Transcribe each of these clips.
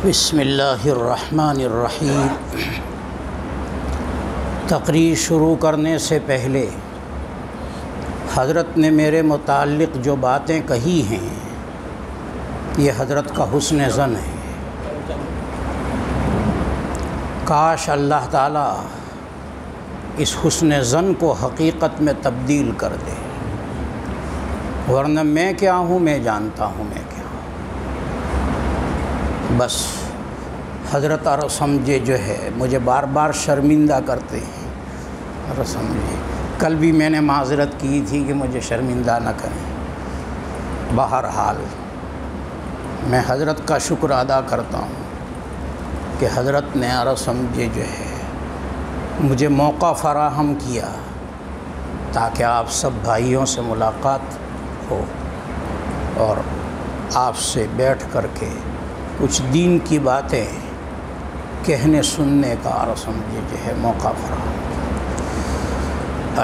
بسم اللہ الرحمن الرحیم۔ تقریر شروع کرنے سے پہلے حضرت نے میرے متعلق جو باتیں کہی ہیں یہ حضرت کا حسن ظن ہے۔ کاش اللہ تعالیٰ اس حسن ظن کو حقیقت میں تبدیل کر دے، ورنہ میں کیا ہوں میں جانتا ہوں میں کیا ہوں۔ بس حضرت اور سمجھے جو ہے مجھے بار بار شرمندہ کرتے ہیں اور سمجھے، کل بھی میں نے معذرت کی تھی کہ مجھے شرمندہ نہ کریں۔ بہرحال میں حضرت کا شکر ادا کرتا ہوں کہ حضرت نے اور سمجھے جو ہے مجھے موقع فراہم کیا تاکہ آپ سب بھائیوں سے ملاقات ہو اور آپ سے بیٹھ کر کے کچھ دین کی باتیں کہنے سننے کا اور سمجھے جو ہے موقع فراہم کیا۔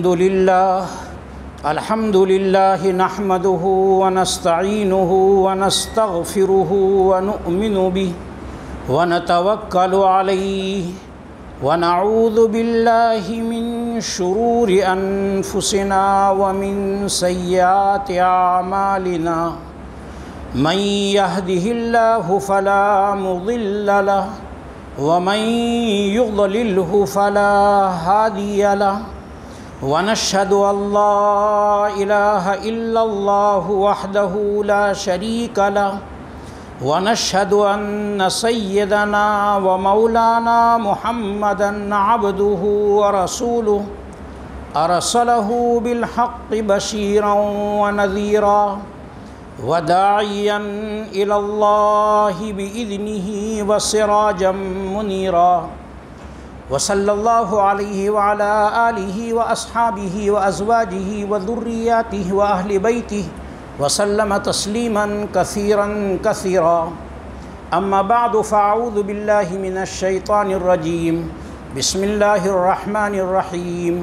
الحمدللہ نحمدہ ونستعینہ ونستغفرہ ونؤمن بہ ونتوکل علیہ ونعوذ باللہ من شرور انفسنا ومن سیئات اعمالنا من يهده الله فلا مضل له ومن يضلله فلا هادي له ونشهد أن لا إله إلا الله وحده لا شريك له ونشهد أن سيدنا ومولانا محمدا عبده ورسوله أرسله بالحق بشيرا ونذيرا وداعيا إلى الله بإذنه وسراجا منيرا وصلى الله عليه وعلى آله وأصحابه وأزواجه وذرياته وأهل بيته وسلم تسليما كثيرا كثيرا أما بعد فأعوذ بالله من الشيطان الرجيم بسم الله الرحمن الرحيم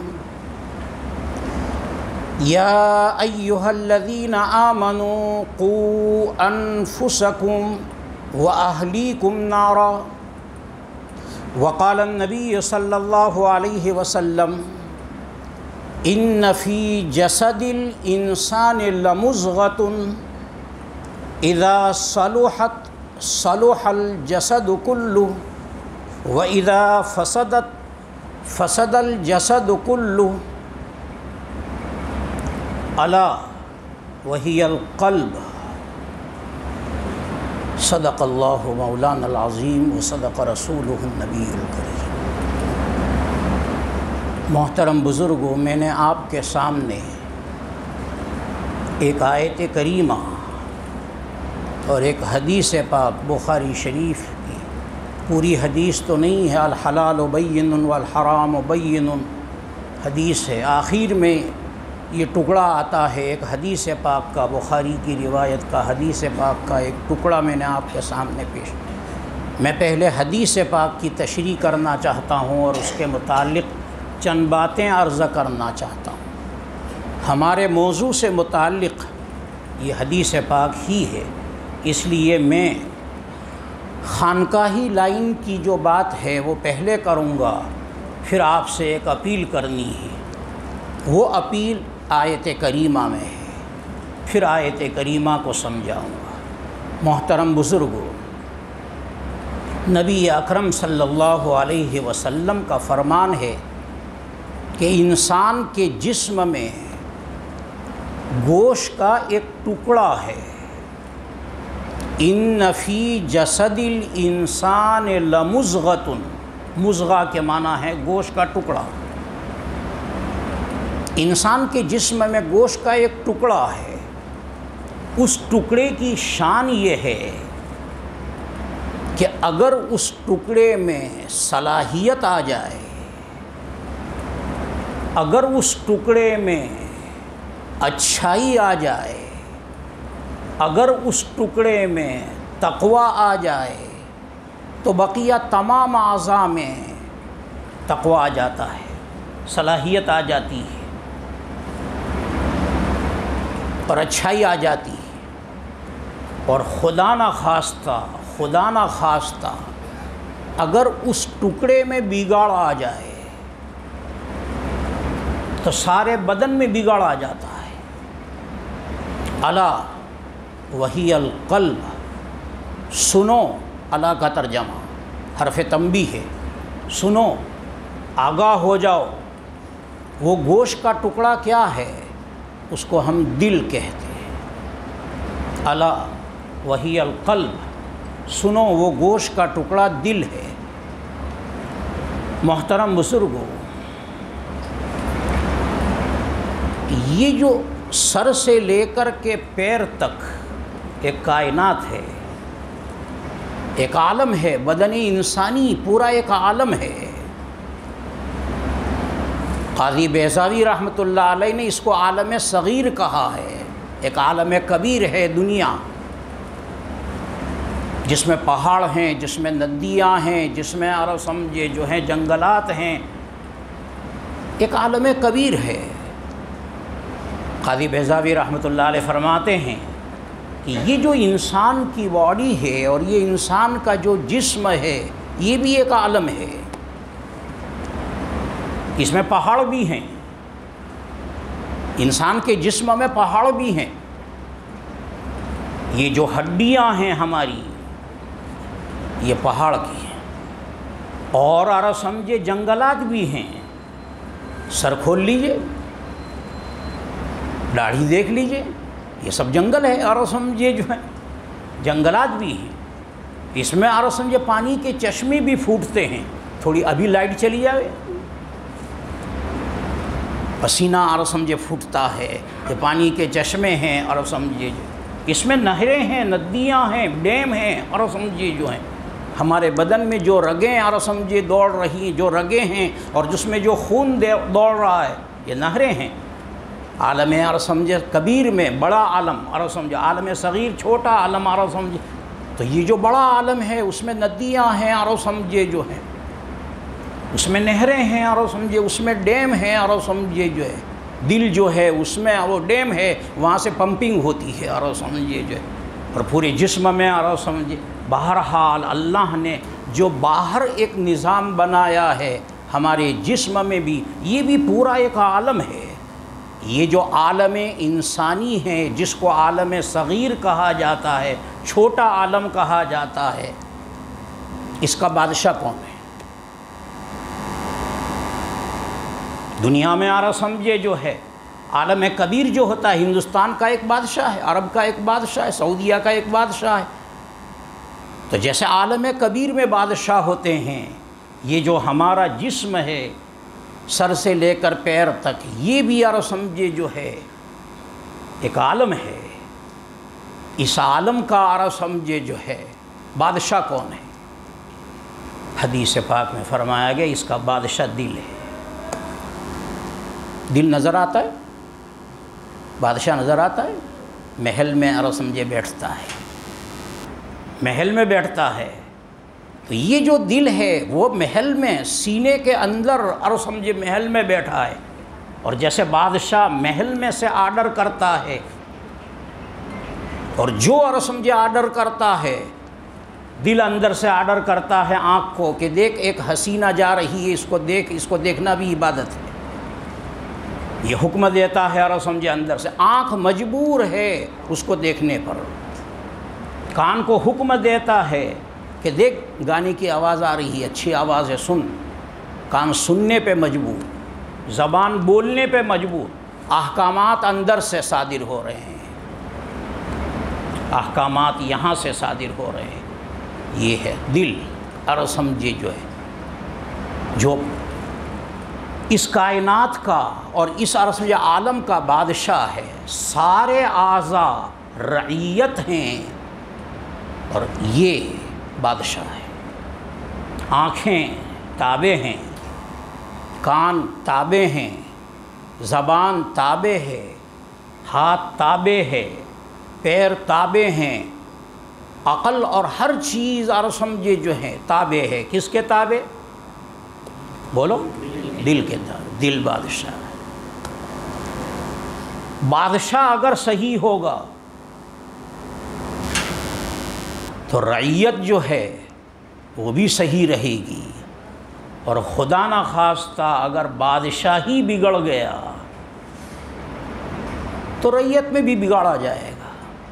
يا أيها الذين آمنوا قوا أنفسكم وأهليكم نارا وقال النبي صلى الله عليه وسلم إن في جسد الإنسان لمضغة إذا صلحت صلح الجسد كله وإذا فسدت فسد الجسد كله الا وہی القلب۔ صدق اللہ مولانا العظیم وصدق رسولہ النبی الکریم۔ محترم بزرگوں، میں نے آپ کے سامنے ایک آیت کریمہ اور ایک حدیث پاک بخاری شریف کی، پوری حدیث تو نہیں ہے، الحلال بین والحرام بین حدیث ہے، آخر میں یہ ٹکڑا آتا ہے ایک حدیث پاک کا، بخاری کی روایت کا حدیث پاک کا ایک ٹکڑا میں نے آپ کے سامنے پیش۔ میں پہلے حدیث پاک کی تشریح کرنا چاہتا ہوں اور اس کے متعلق چند باتیں عرض کرنا چاہتا ہوں۔ ہمارے موضوع سے متعلق یہ حدیث پاک ہی ہے، اس لیے میں خانقاہی لائن کی جو بات ہے وہ پہلے کروں گا، پھر آپ سے ایک اپیل کرنی ہے، وہ اپیل آیت کریمہ میں ہے، پھر آیت کریمہ کو سمجھاؤں گا۔ محترم بزرگوں، نبی اکرم صلی اللہ علیہ وسلم کا فرمان ہے کہ انسان کے جسم میں گوشت کا ایک ٹکڑا ہے۔ ان فی جسد الانسان لمضغۃ، مضغہ کے معنی ہے گوشت کا ٹکڑا۔ انسان کے جسم میں گوشت کا ایک ٹکڑا ہے، اس ٹکڑے کی شان یہ ہے کہ اگر اس ٹکڑے میں صلاحیت آ جائے، اگر اس ٹکڑے میں اچھائی آ جائے، اگر اس ٹکڑے میں تقویٰ آ جائے تو بقیہ تمام اعضاء میں تقویٰ آ جاتا ہے، صلاحیت آ جاتی ہے اور اچھائی آ جاتی ہے، اور خدا نخواستہ خدا نہ خواستہ اگر اس ٹکڑے میں بگاڑ آ جائے تو سارے بدن میں بگاڑ آ جاتا ہے۔ الا وہی القلب، سنو، الا کا ترجمہ حرف تنبیہ ہے، سنو، آگاہ ہو جاؤ، وہ گوشت کا ٹکڑا کیا ہے؟ اس کو ہم دل کہتے ہیں۔ الا وہی القلب، سنو، وہ گوشت کا ٹکڑا دل ہے۔ محترم بزرگو، یہ جو سر سے لے کر کے پیر تک ایک کائنات ہے، ایک عالم ہے، بدنی انسانی پورا ایک عالم ہے۔ قاضی بیضاوی رحمۃ اللہ علیہ نے اس کو عالم صغیر کہا ہے۔ ایک عالم کبیر ہے دنیا، جس میں پہاڑ ہیں، جس میں ندیاں ہیں، جس میں عرب سمجھے جو ہیں جنگلات ہیں، ایک عالم کبیر ہے۔ قاضی بیضاوی رحمۃ اللہ علیہ فرماتے ہیں کہ یہ جو انسان کی باڈی ہے اور یہ انسان کا جو جسم ہے، یہ بھی ایک عالم ہے۔ اس میں پہاڑ بھی ہیں، انسان کے جسم میں پہاڑ بھی ہیں۔ یہ جو ہڈیاں ہیں ہماری، یہ پہاڑ کی ہیں، اور عرب سمجھے جنگلات بھی ہیں۔ سر کھول لیجئے، داڑھی دیکھ لیجئے، یہ سب جنگل ہے، عرب سمجھے جو ہے جنگلات بھی ہیں۔ اس میں عرب سمجھے پانی کے چشمے بھی پھوٹتے ہیں۔ تھوڑی ابھی لائٹ چلی جائے، پسینہ عرب سمجھے پھوٹتا ہے، یہ پانی کے چشمے ہیں عرب سمجھے جو، اس میں نہریں ہیں، ندیاں ہیں، ڈیم ہیں عرب سمجھے جو ہیں۔ ہمارے بدن میں جو رگیں عرب سمجھے دوڑ رہی ہیں، جو رگیں ہیں اور جس میں جو خون دوڑ رہا ہے، یہ نہریں ہیں۔ عالم عرب سمجھے کبیر میں بڑا عالم عرب سمجھے، عالم صغیر چھوٹا عالم عرب سمجھے، تو یہ جو بڑا عالم ہے اس میں ندیاں ہیں عرب سمجھے جو ہیں، اس میں نہریں ہیں عرب سمجھے، اس میں ڈیم ہیں عرب سمجھے جو ہے۔ دل جو ہے اس میں وہ ڈیم ہے، وہاں سے پمپنگ ہوتی ہے عرب سمجھے جو ہے، اور پورے جسم میں عرب سمجھے۔ بہرحال اللہ نے جو باہر ایک نظام بنایا ہے ہمارے جسم میں بھی، یہ بھی پورا ایک عالم ہے۔ یہ جو عالم انسانی ہے، جس کو عالم صغیر کہا جاتا ہے، چھوٹا عالم کہا جاتا ہے، اس کا بادشاہ کون ہے؟ دنیا میں عرب سمجھے جو ہے عالم کبیر جو ہوتا ہے، ہندوستان کا ایک بادشاہ ہے، عرب کا ایک بادشاہ ہے، سعودیہ کا ایک بادشاہ ہے۔ تو جیسے عالم کبیر میں بادشاہ ہوتے ہیں، یہ جو ہمارا جسم ہے سر سے لے کر پیر تک، یہ بھی عرب سمجھے جو ہے ایک عالم ہے۔ اس عالم کا عرب سمجھے جو ہے بادشاہ کون ہے؟ حدیث پاک میں فرمایا گیا اس کا بادشاہ دل ہے۔ دل نظر آتا ہے، بادشاہ نظر آتا ہے، محل میں عرب سمجھے بیٹھتا ہے، محل میں بیٹھتا ہے۔ تو یہ جو دل ہے وہ محل میں سینے کے اندر عرب سمجھے محل میں بیٹھا ہے، اور جیسے بادشاہ محل میں سے آرڈر کرتا ہے، اور جو عرب سمجھے آرڈر کرتا ہے، دل اندر سے آرڈر کرتا ہے آنکھ کو کہ دیکھ ایک حسینہ جا رہی ہے، اس کو دیکھ، اس کو دیکھنا بھی عبادت ہے۔ یہ حکم دیتا ہے عرب سمجھے اندر سے، آنکھ مجبور ہے اس کو دیکھنے پر۔ کان کو حکم دیتا ہے کہ دیکھ گانے کی آواز آ رہی ہے، اچھی آواز ہے، سن۔ کان سننے پہ مجبور، زبان بولنے پہ مجبور۔ احکامات اندر سے صادر ہو رہے ہیں، احکامات یہاں سے صادر ہو رہے ہیں۔ یہ ہے دل عرب سمجھے جو ہے، جو اس کائنات کا اور اس عرب سمجھے عالم کا بادشاہ ہے۔ سارے اعضاء رعیت ہیں اور یہ بادشاہ ہے۔ آنکھیں تابع ہیں، کان تابع ہیں، زبان تابع ہے، ہاتھ تابع ہے، پیر تابع ہیں، عقل اور ہر چیز عرب سمجھے جو ہے تابع ہے۔ کس کے تابع؟ بولو، دل کے تابع۔ دل بادشاہ ہے۔ بادشاہ اگر صحیح ہوگا تو رعیت جو ہے وہ بھی صحیح رہے گی، اور خدا نہ خواستہ اگر بادشاہی بگڑ گیا تو رعیت میں بھی بگاڑا جائے گا۔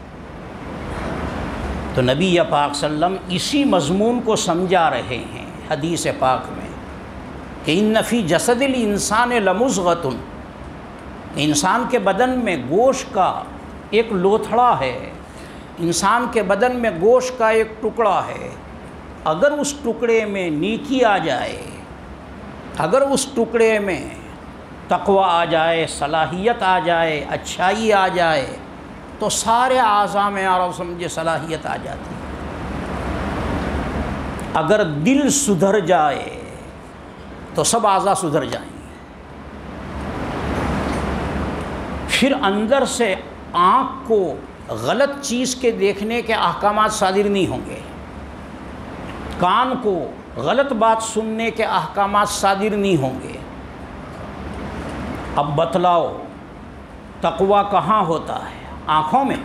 تو نبی پاک صلی اللہ علیہ وسلم اسی مضمون کو سمجھا رہے ہیں حدیث پاک میں کہ ان فی جسد الانسان لمضغۃ، انسان کے بدن میں گوشت کا ایک لوتھڑا ہے، انسان کے بدن میں گوشت کا ایک ٹکڑا ہے، اگر اس ٹکڑے میں نیکی آ جائے، اگر اس ٹکڑے میں تقوی آ جائے، صلاحیت آ جائے، اچھائی آ جائے، تو سارے اعضاء میں عرب سمجھے صلاحیت آ جاتی ہے۔ اگر دل سدھر جائے تو سب اعضاء سدھر جائیں گے۔ پھر اندر سے آنکھ کو غلط چیز کے دیکھنے کے احکامات صادر نہیں ہوں گے، کان کو غلط بات سننے کے احکامات صادر نہیں ہوں گے۔ اب بتلاؤ تقوی کہاں ہوتا ہے؟ آنکھوں میں؟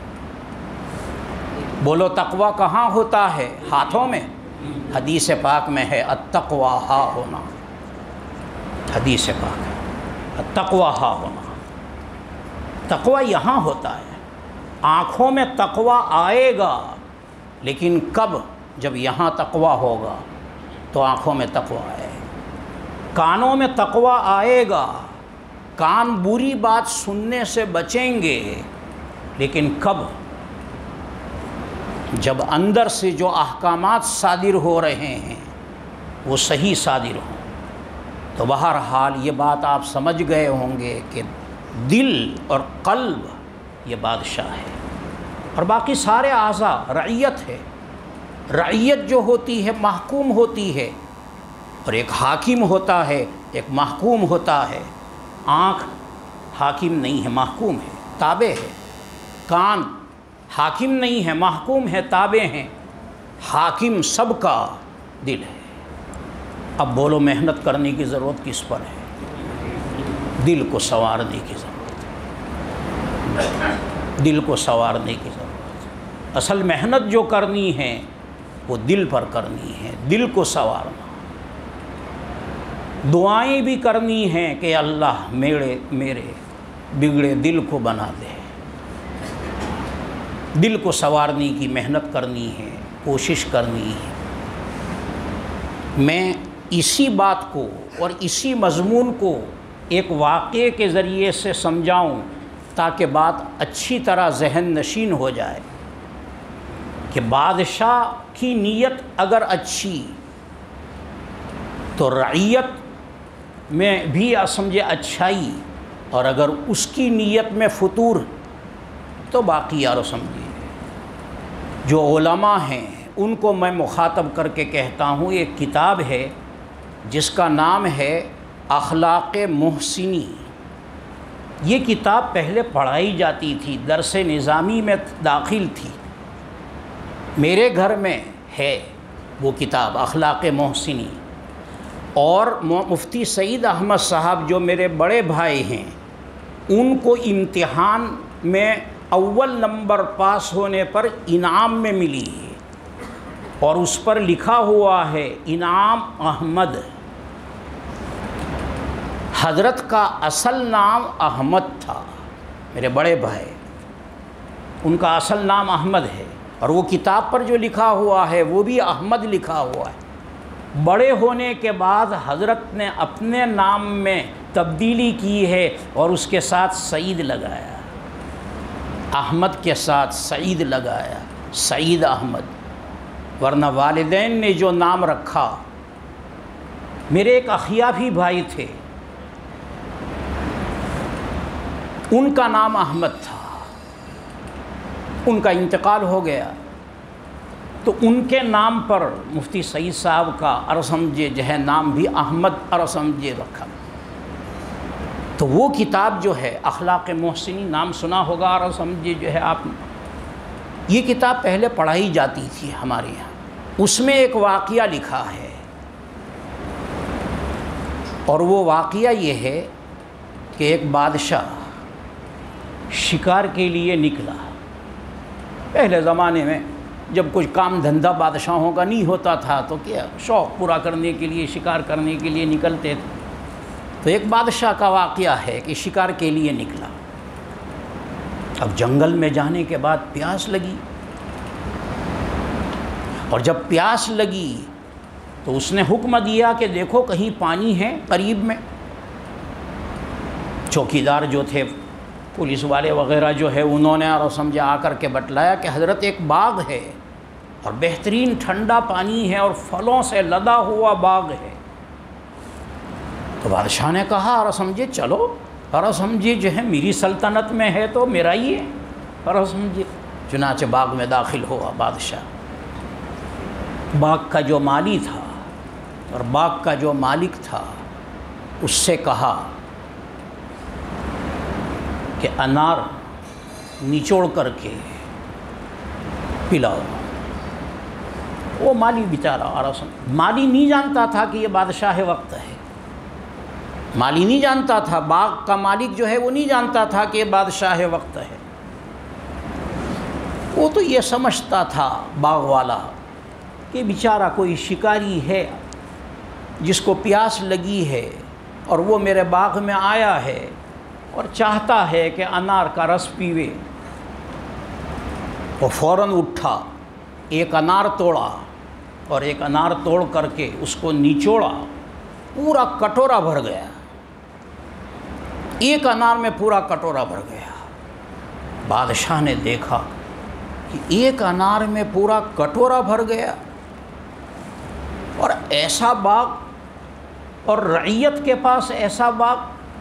بولو تقوی کہاں ہوتا ہے؟ ہاتھوں میں؟ حدیث پاک میں ہے التقوی ہا ہونا، حدیث پاک ہے التقوی ہا ہونا، تقوی یہاں ہوتا ہے۔ آنکھوں میں تقوی آئے گا، لیکن کب؟ جب یہاں تقوی ہوگا تو آنکھوں میں تقوی آئے گا۔ کانوں میں تقوی آئے گا، کان بری بات سننے سے بچیں گے، لیکن کب؟ جب اندر سے جو احکامات صادر ہو رہے ہیں وہ صحیح صادر ہوں۔ تو بہرحال یہ بات آپ سمجھ گئے ہوں گے کہ دل اور قلب یہ بادشاہ ہے، اور باقی سارے اعضاء رعیت ہے۔ رعیت جو ہوتی ہے محکوم ہوتی ہے، اور ایک حاکم ہوتا ہے، ایک محکوم ہوتا ہے۔ آنکھ حاکم نہیں ہے، محکوم ہے، تابع ہے۔ کان حاکم نہیں ہے، محکوم ہے، تابع ہیں۔ حاکم سب کا دل ہے۔ اب بولو محنت کرنے کی ضرورت کس پر ہے؟ دل کو سنوارنے کی ضرورت ہے، دل کو سنوارنے کی ضرورت ہے۔ اصل محنت جو کرنی ہے وہ دل پر کرنی ہے، دل کو سنوارنا۔ دعائیں بھی کرنی ہیں کہ اللہ میرے بگڑے دل کو بنا دے۔ دل کو سنوارنے کی محنت کرنی ہے، کوشش کرنی ہے۔ میں اسی بات کو اور اسی مضمون کو ایک واقعے کے ذریعے سے سمجھاؤں تاکہ بات اچھی طرح ذہن نشین ہو جائے کہ بادشاہ کی نیت اگر اچھی تو رعیت میں بھی سمجھے اچھائی، اور اگر اس کی نیت میں فطور تو باقی یارو سمجھیے۔ جو علماء ہیں ان کو میں مخاطب کر کے کہتا ہوں، ایک کتاب ہے جس کا نام ہے اخلاق محسنی۔ یہ کتاب پہلے پڑھائی جاتی تھی، درس نظامی میں داخل تھی۔ میرے گھر میں ہے وہ کتاب اخلاق محسنی، اور مفتی سعید احمد صاحب جو میرے بڑے بھائی ہیں ان کو امتحان میں اول نمبر پاس ہونے پر انعام میں ملی ہے، اور اس پر لکھا ہوا ہے انعام احمد۔ حضرت کا اصل نام احمد تھا، میرے بڑے بھائی، ان کا اصل نام احمد ہے، اور وہ کتاب پر جو لکھا ہوا ہے وہ بھی احمد لکھا ہوا ہے۔ بڑے ہونے کے بعد حضرت نے اپنے نام میں تبدیلی کی ہے اور اس کے ساتھ سعید لگایا، احمد کے ساتھ سعید لگایا، سعید احمد۔ ورنہ والدین نے جو نام رکھا، میرے ایک اخیافی بھائی تھے، ان کا نام احمد تھا، ان کا انتقال ہو گیا، تو ان کے نام پر مفتی سعید صاحب کا ارسمجے جو ہے نام بھی احمد ارسمجے رکھا۔ تو وہ کتاب جو ہے اخلاق محسنی، نام سنا ہوگا ارسمجے جو ہے آپ نے، یہ کتاب پہلے پڑھائی جاتی تھی ہمارے یہاں۔ اس میں ایک واقعہ لکھا ہے، اور وہ واقعہ یہ ہے کہ ایک بادشاہ شکار کے لیے نکلا۔ پہلے زمانے میں جب کچھ کام دھندہ بادشاہوں کا نہیں ہوتا تھا تو کیا شوق پورا کرنے کے لیے شکار کرنے کے لیے نکلتے تھے۔ تو ایک بادشاہ کا واقعہ ہے کہ شکار کے لیے نکلا، اب جنگل میں جانے کے بعد پیاس لگی، اور جب پیاس لگی تو اس نے حکم دیا کہ دیکھو کہیں پانی ہے قریب میں۔ چوکیدار جو تھے، پولیس والے وغیرہ جو ہے، انہوں نے اور سمجھا آ کر کے بتلایا کہ حضرت ایک باغ ہے اور بہترین ٹھنڈا پانی ہے اور پھلوں سے لدا ہوا باغ ہے۔ تو بادشاہ نے کہا اور سمجھے چلو، اور سمجھے جو ہے میری سلطنت میں ہے تو میرا ہی ہے، اور سمجھے چنانچہ باغ میں داخل ہوا بادشاہ۔ باغ کا جو مالی تھا اور باغ کا جو مالک تھا اس سے کہا کہ انار نچوڑ کر کے پلاؤ۔ وہ مالی بیچارہ اور مالی نہیں جانتا تھا کہ یہ بادشاہ وقت ہے، مالی نہیں جانتا تھا، باغ کا مالک جو ہے وہ نہیں جانتا تھا کہ یہ بادشاہ وقت ہے۔ وہ تو یہ سمجھتا تھا باغ والا کہ بیچارہ کوئی شکاری ہے جس کو پیاس لگی ہے اور وہ میرے باغ میں آیا ہے اور چاہتا ہے کہ انار کا رس پیوے۔ وہ فوراً اٹھا، ایک انار توڑا اور ایک انار توڑ کر کے اس کو نچوڑا، پورا کٹورا بھر گیا، ایک انار میں پورا کٹورا بھر گیا۔ بادشاہ نے دیکھا کہ ایک انار میں پورا کٹورا بھر گیا، اور ایسا باغ اور رعیت کے پاس ایسا باغ۔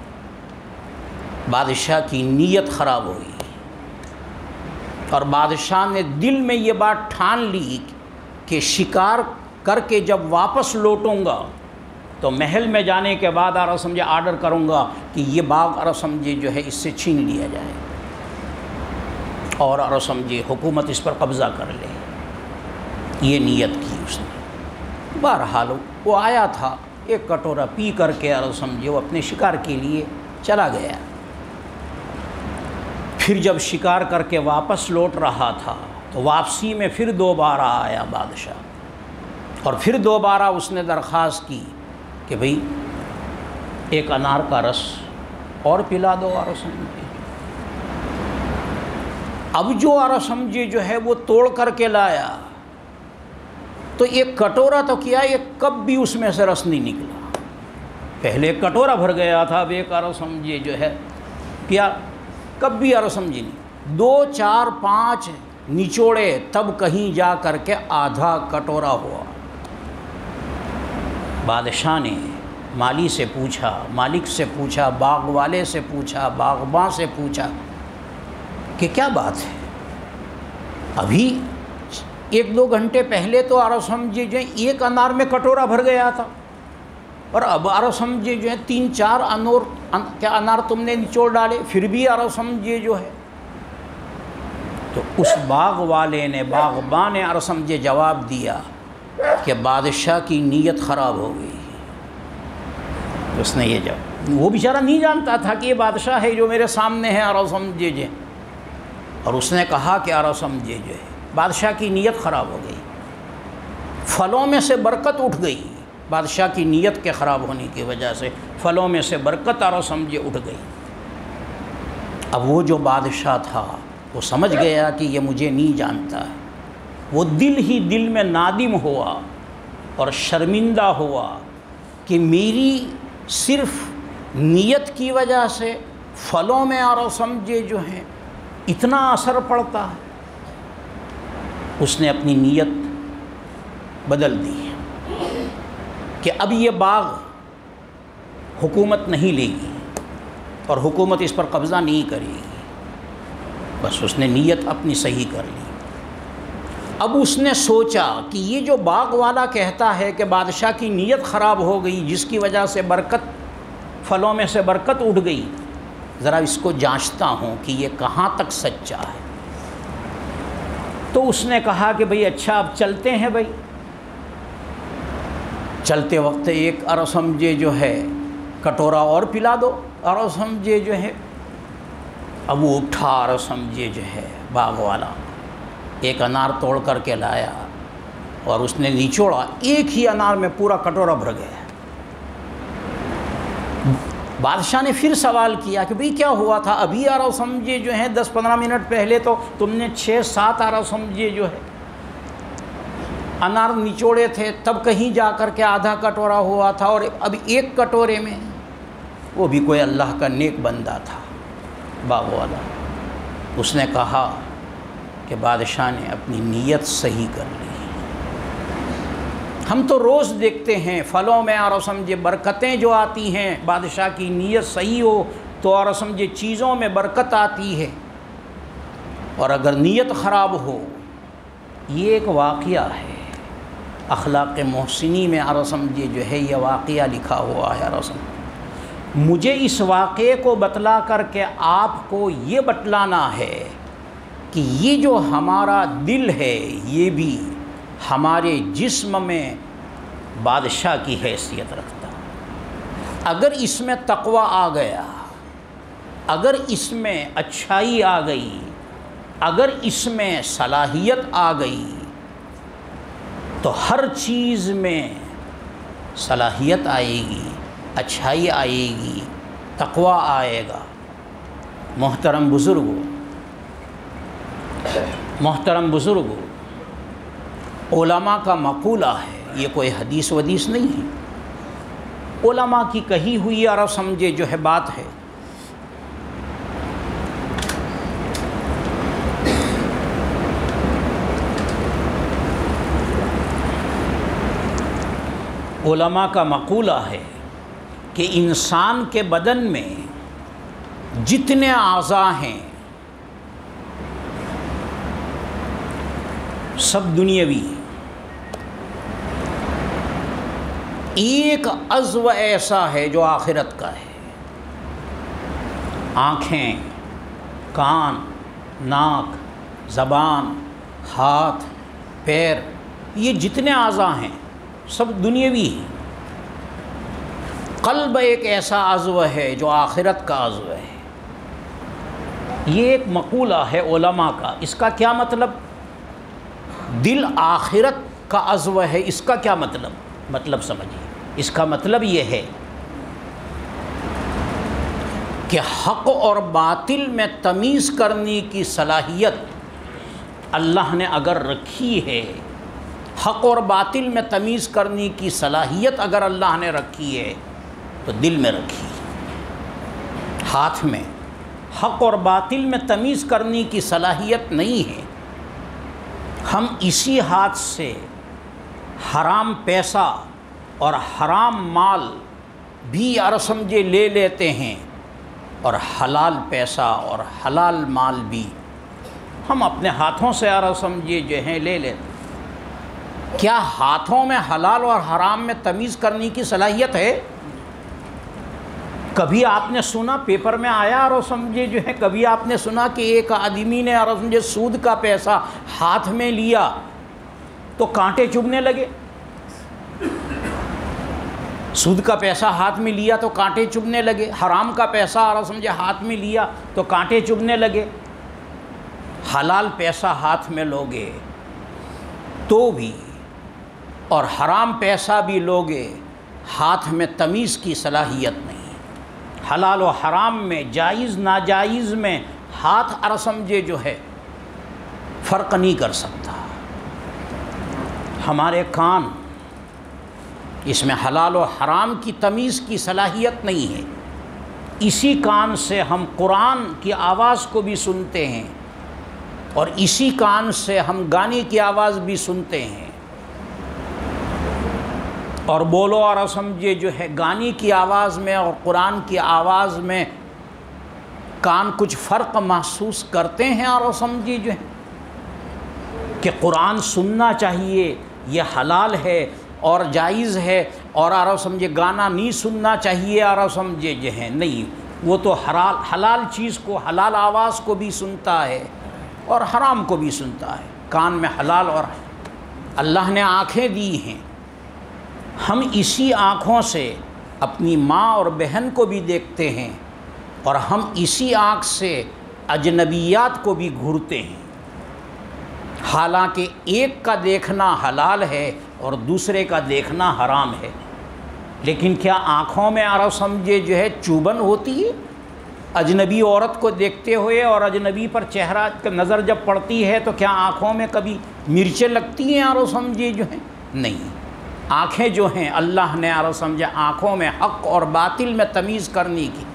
بادشاہ کی نیت خراب ہوئی اور بادشاہ نے دل میں یہ بات ٹھان لی کہ شکار کر کے جب واپس لوٹوں گا تو محل میں جانے کے بعد آرہ سمجھے آرڈر کروں گا کہ یہ باغ آرہ سمجھے جو ہے اس سے چھین لیا جائے اور آرہ سمجھے حکومت اس پر قبضہ کر لے۔ یہ نیت کی اس نے۔ بہرحال وہ آیا تھا، ایک کٹورا پی کر کے آرہ سمجھے وہ اپنے شکار کے لیے چلا گیا۔ پھر جب شکار کر کے واپس لوٹ رہا تھا تو واپسی میں پھر دوبارہ آیا بادشاہ، اور پھر دوبارہ اس نے درخواست کی کہ بھئی ایک انار کا رس اور پلا دو آرہ سمجھے۔ اب جو آرہ سمجھے جو ہے وہ توڑ کر کے لایا تو ایک کٹورا تو کیا، ایک کپ بھی اس میں سے رس نہیں نکلا۔ پہلے ایک کٹورا بھر گیا تھا، اب ایک آرہ سمجھے جو ہے کیا کب بھی آرہ سمجھے نہیں، 2 4 5 نچوڑے تب کہیں جا کر کے آدھا کٹورا ہوا۔ بادشاہ نے مالی سے پوچھا، مالک سے پوچھا، باغ والے سے پوچھا، باغباں سے پوچھا کہ کیا بات ہے؟ ابھی 1-2 گھنٹے پہلے تو آرہ سمجھے جو ہے ایک انار میں کٹورا بھر گیا تھا، اور اب آرہ سمجھے جو ہے 3-4 انار تم نے نچوڑ ڈالے، پھر بھی آرہ سمجھے جو ہے۔ تو اس باغ والے نے، باغباں نے آرہ سمجھے جواب دیا کہ بادشاہ کی نیت خراب ہو گئی۔ اس نے یہ جواب، وہ بیچارہ نہیں جانتا تھا کہ یہ بادشاہ ہے جو میرے سامنے ہے آرہ سمجھے جو، اور اس نے کہا کہ آرہ سمجھے جو ہے بادشاہ کی نیت خراب ہو گئی، پھلوں میں سے برکت اٹھ گئی۔ بادشاہ کی نیت کے خراب ہونے کی وجہ سے پھلوں میں سے برکت آرہ سمجھے اٹھ گئی۔ اب وہ جو بادشاہ تھا وہ سمجھ گیا کہ یہ مجھے نہیں جانتا ہے، وہ دل ہی دل میں نادم ہوا اور شرمندہ ہوا کہ میری صرف نیت کی وجہ سے پھلوں میں آرہ سمجھے جو ہیں اتنا اثر پڑتا ہے۔ اس نے اپنی نیت بدل دی کہ اب یہ باغ حکومت نہیں لے گی اور حکومت اس پر قبضہ نہیں کرے گی، بس اس نے نیت اپنی صحیح کر لی۔ اب اس نے سوچا کہ یہ جو باغ والا کہتا ہے کہ بادشاہ کی نیت خراب ہو گئی جس کی وجہ سے برکت، پھلوں میں سے برکت اٹھ گئی، ذرا اس کو جانچتا ہوں کہ یہ کہاں تک سچا ہے۔ تو اس نے کہا کہ بھئی اچھا اب چلتے ہیں بھئی۔ چلتے وقت ایک آرہ سمجھے جو ہے کٹورا اور پلا دو آرہ سمجھے جو ہے۔ اب وہ اٹھا آرہ سمجھے جو ہے باغ والا، ایک انار توڑ کر کے لایا اور اس نے نچوڑا، ایک ہی انار میں پورا کٹورا بھر گیا۔ بادشاہ نے پھر سوال کیا کہ بھئی کیا ہوا تھا؟ ابھی آ رہا سمجھے جو ہے 10-15 منٹ پہلے تو تم نے 6-7 آ رہا سمجھے جو ہے انار نچوڑے تھے، تب کہیں جا کر کے آدھا کٹورا ہوا تھا، اور اب ایک کٹورے میں۔ وہ بھی کوئی اللہ کا نیک بندہ تھا، باغ والا۔ اس نے کہا کہ بادشاہ نے اپنی نیت صحیح کر لی۔ ہم تو روز دیکھتے ہیں پھلوں میں اور سمجھے برکتیں جو آتی ہیں، بادشاہ کی نیت صحیح ہو تو اور سمجھے چیزوں میں برکت آتی ہے، اور اگر نیت خراب ہو، یہ ایک واقعہ ہے اخلاق محسنی میں اور سمجھے جو ہے یہ واقعہ لکھا ہوا ہے۔ اور مجھے اس واقعے کو بتلا کر کے آپ کو یہ بتلانا ہے کہ یہ جو ہمارا دل ہے یہ بھی ہمارے جسم میں بادشاہ کی حیثیت رکھتا۔ اگر اس میں تقوی آ گیا، اگر اس میں اچھائی آ گئی، اگر اس میں صلاحیت آ گئی، تو ہر چیز میں صلاحیت آئے گی، اچھائی آئے گی، تقوی آئے گا۔ محترم بزرگوں، علماء کا مقولہ ہے، یہ کوئی حدیث ودیث نہیں ہے، علماء کی کہی ہوئی اور سمجھے جو ہے بات ہے۔ علماء کا مقولہ ہے کہ انسان کے بدن میں جتنے اعضاء ہیں سب دنیاوی، ایک عضو ایسا ہے جو آخرت کا ہے۔ آنکھیں، کان، ناک، زبان، ہاتھ، پیر، یہ جتنے اعضاء ہیں سب دنیاوی ہیں۔ قلب ایک ایسا عضو ہے جو آخرت کا عضو ہے۔ یہ ایک مقولہ ہے علماء کا۔ اس کا کیا مطلب؟ دل آخرت کا عضو ہے، اس کا کیا مطلب سمجھیے۔ اس کا مطلب یہ ہے کہ حق اور باطل میں تمیز کرنے کی صلاحیت اللہ نے اگر رکھی ہے، حق اور باطل میں تمیز کرنے کی صلاحیت اگر اللہ نے رکھی ہے تو دل میں رکھی، ہاتھ میں حق اور باطل میں تمیز کرنے کی صلاحیت نہیں ہے۔ ہم اسی ہاتھ سے حرام پیسہ اور حرام مال بھی سمجھے لے لیتے ہیں، اور حلال پیسہ اور حلال مال بھی ہم اپنے ہاتھوں سے سمجھے جو ہیں لے لیتے ہیں۔ کیا ہاتھوں میں حلال اور حرام میں تمیز کرنے کی صلاحیت ہے؟ کبھی آپ نے سنا پیپر میں آیا اور سمجھے جو ہے، کبھی آپ نے سنا کہ ایک آدمی نے اور سمجھے سود کا پیسہ ہاتھ میں لیا تو کانٹے چبھنے لگے؟ سود کا پیسہ ہاتھ میں لیا تو کانٹے چبھنے لگے، حرام کا پیسہ اور سمجھے ہاتھ میں لیا تو کانٹے چبھنے لگے۔ حلال پیسہ ہاتھ میں لوگے تو بھی اور حرام پیسہ بھی لوگے، ہاتھ میں تمیز کی صلاحیت نہیں۔ حلال و حرام میں، جائز ناجائز میں ہاتھ سمجھے جو ہے فرق نہیں کر سکتا۔ ہمارے کان، اس میں حلال و حرام کی تمیز کی صلاحیت نہیں ہے۔ اسی کان سے ہم قرآن کی آواز کو بھی سنتے ہیں، اور اسی کان سے ہم گانے کی آواز بھی سنتے ہیں۔ اور بولو اور سمجھے جو ہے گانے کی آواز میں اور قرآن کی آواز میں کان کچھ فرق محسوس کرتے ہیں اور سمجھے جو ہے کہ قرآن سننا چاہیے، یہ حلال ہے اور جائز ہے، اور سمجھے گانا نہیں سننا چاہیے اور سمجھے جو ہے نہیں، وہ تو حلال چیز کو، حلال آواز کو بھی سنتا ہے اور حرام کو بھی سنتا ہے۔ کان میں حلال، اور اللہ نے آنکھیں دی ہیں، ہم اسی آنکھوں سے اپنی ماں اور بہن کو بھی دیکھتے ہیں، اور ہم اسی آنکھ سے اجنبیات کو بھی گھورتے ہیں۔ حالانکہ ایک کا دیکھنا حلال ہے اور دوسرے کا دیکھنا حرام ہے، لیکن کیا آنکھوں میں عرب سمجھے جو ہے چوبن ہوتی ہے؟ اجنبی عورت کو دیکھتے ہوئے اور اجنبی پر چہرہ نظر جب پڑتی ہے تو کیا آنکھوں میں کبھی مرچیں لگتی ہیں عرب سمجھے جو ہیں؟ نہیں، آنکھیں جو ہیں اللہ نے عرب سمجھے آنکھوں میں حق اور باطل میں تمیز کرنے کی،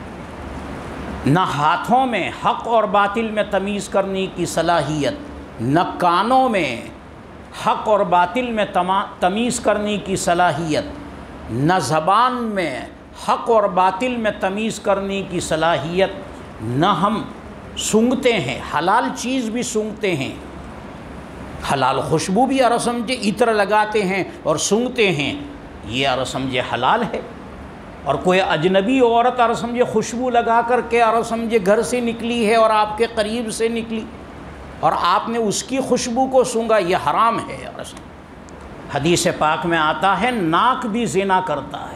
نہ ہاتھوں میں حق اور باطل میں تمیز کرنے کی صلاحیت، نہ کانوں میں حق اور باطل میں تمیز کرنے کی صلاحیت، نہ زبان میں حق اور باطل میں تمیز کرنے کی صلاحیت، نہ ہم سونگھتے ہیں، حلال چیز بھی سونگھتے ہیں، حلال خوشبو بھی عرب سمجھے عطر لگاتے ہیں اور سونگھتے ہیں، یہ عرب سمجھے حلال ہے۔ اور کوئی اجنبی عورت عرب سمجھے خوشبو لگا کر کے عرب سمجھے گھر سے نکلی ہے اور آپ کے قریب سے نکلی اور آپ نے اس کی خوشبو کو سونگھا، یہ حرام ہے عرب سمجھے۔ حدیث پاک میں آتا ہے ناک بھی زنا کرتا ہے۔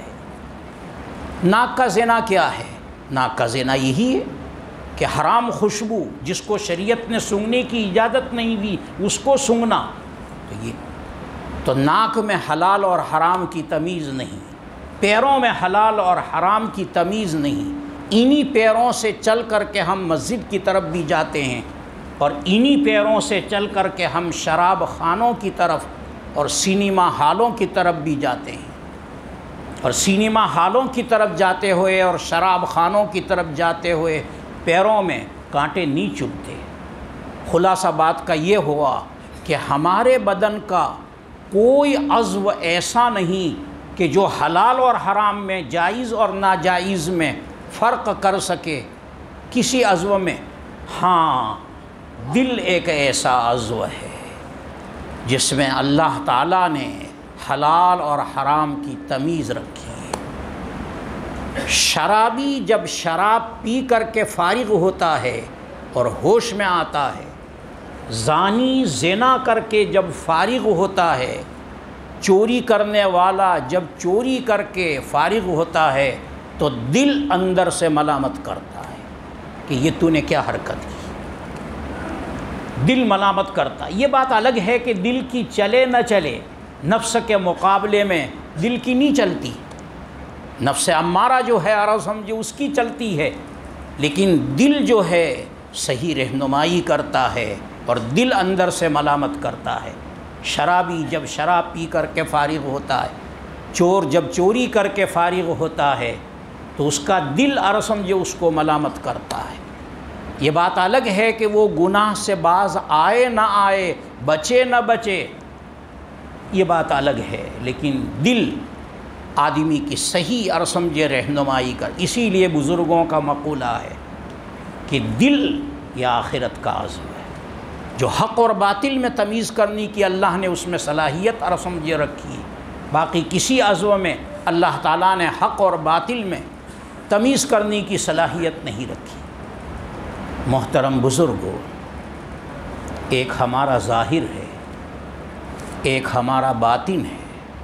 ناک کا زنا کیا ہے؟ ناک کا زنا یہی ہے کہ حرام خوشبو جس کو شریعت نے سونگھنے کی اجازت نہیں دی اس کو سونگھنا، تو ناک میں حلال اور حرام کی تمیز نہیں، پیروں میں حلال اور حرام کی تمیز نہیں، انہی پیروں سے چل کر کے ہم مسجد کی طرف بھی جاتے ہیں اور انہی پیروں سے چل کر کے ہم شراب خانوں کی طرف اور سینما ہالوں کی طرف بھی جاتے ہیں، اور سینما ہالوں کی طرف جاتے ہوئے اور شراب خانوں کی طرف جاتے ہوئے پیروں میں کانٹے نہیں چبھتے۔ خلاصہ بات کا یہ ہوا کہ ہمارے بدن کا کوئی عضو ایسا نہیں کہ جو حلال اور حرام میں، جائز اور ناجائز میں فرق کر سکے کسی عضو میں۔ ہاں، دل ایک ایسا عضو ہے جس میں اللہ تعالیٰ نے حلال اور حرام کی تمیز رکھی ہے۔ شرابی جب شراب پی کر کے فارغ ہوتا ہے اور ہوش میں آتا ہے، زانی زنا کر کے جب فارغ ہوتا ہے، چوری کرنے والا جب چوری کر کے فارغ ہوتا ہے تو دل اندر سے ملامت کرتا ہے کہ یہ تو نے کیا حرکت کی، دل ملامت کرتا۔ یہ بات الگ ہے کہ دل کی چلے نہ چلے، نفس کے مقابلے میں دل کی نہیں چلتی، نفس امارہ جو ہے عرب سمجھے اس کی چلتی ہے، لیکن دل جو ہے صحیح رہنمائی کرتا ہے اور دل اندر سے ملامت کرتا ہے۔ شرابی جب شراب پی کر کے فارغ ہوتا ہے، چور جب چوری کر کے فارغ ہوتا ہے تو اس کا دل عرب سمجھے اس کو ملامت کرتا ہے۔ یہ بات الگ ہے کہ وہ گناہ سے باز آئے نہ آئے، بچے نہ بچے، یہ بات الگ ہے، لیکن دل آدمی کی صحیح عرب سمجھے رہنمائی کر۔ اسی لیے بزرگوں کا مقولہ ہے کہ دل یہ آخرت کا عزم ہے، جو حق اور باطل میں تمیز کرنے کی اللہ نے اس میں صلاحیت عرب سمجھے رکھی ہے، باقی کسی عضو میں اللہ تعالیٰ نے حق اور باطل میں تمیز کرنے کی صلاحیت نہیں رکھی۔ محترم بزرگوں، ایک ہمارا ظاہر ہے، ایک ہمارا باطن ہے۔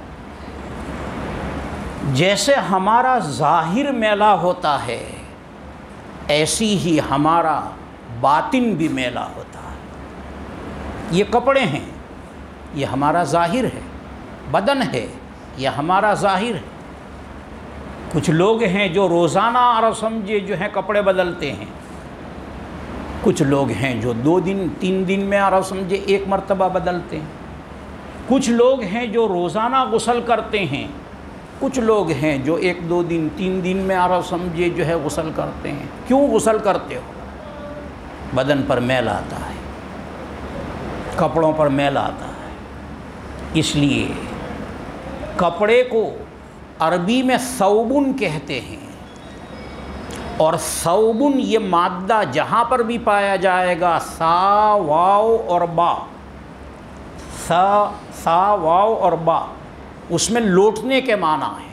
جیسے ہمارا ظاہر میلا ہوتا ہے ایسی ہی ہمارا باطن بھی میلا ہوتا ہے۔ یہ کپڑے ہیں، یہ ہمارا ظاہر ہے، بدن ہے، یہ ہمارا ظاہر ہے۔ کچھ لوگ ہیں جو روزانہ عرب سمجھے جو ہیں کپڑے بدلتے ہیں، کچھ لوگ ہیں جو 2 دن 3 دن میں عرب سمجھے 1 مرتبہ بدلتے ہیں، کچھ لوگ ہیں جو روزانہ غسل کرتے ہیں، کچھ لوگ ہیں جو 1-2 دن 3 دن میں عرب سمجھے جو ہے غسل کرتے ہیں۔ کیوں غسل کرتے ہو؟ بدن پر میل آتا ہے، کپڑوں پر میل آتا ہے، اس لیے کپڑے کو عربی میں ثوبن کہتے ہیں، اور ثوبن یہ مادہ جہاں پر بھی پایا جائے گا سا واو اور با، سا واو اور با، اس میں لوٹنے کے معنی ہے۔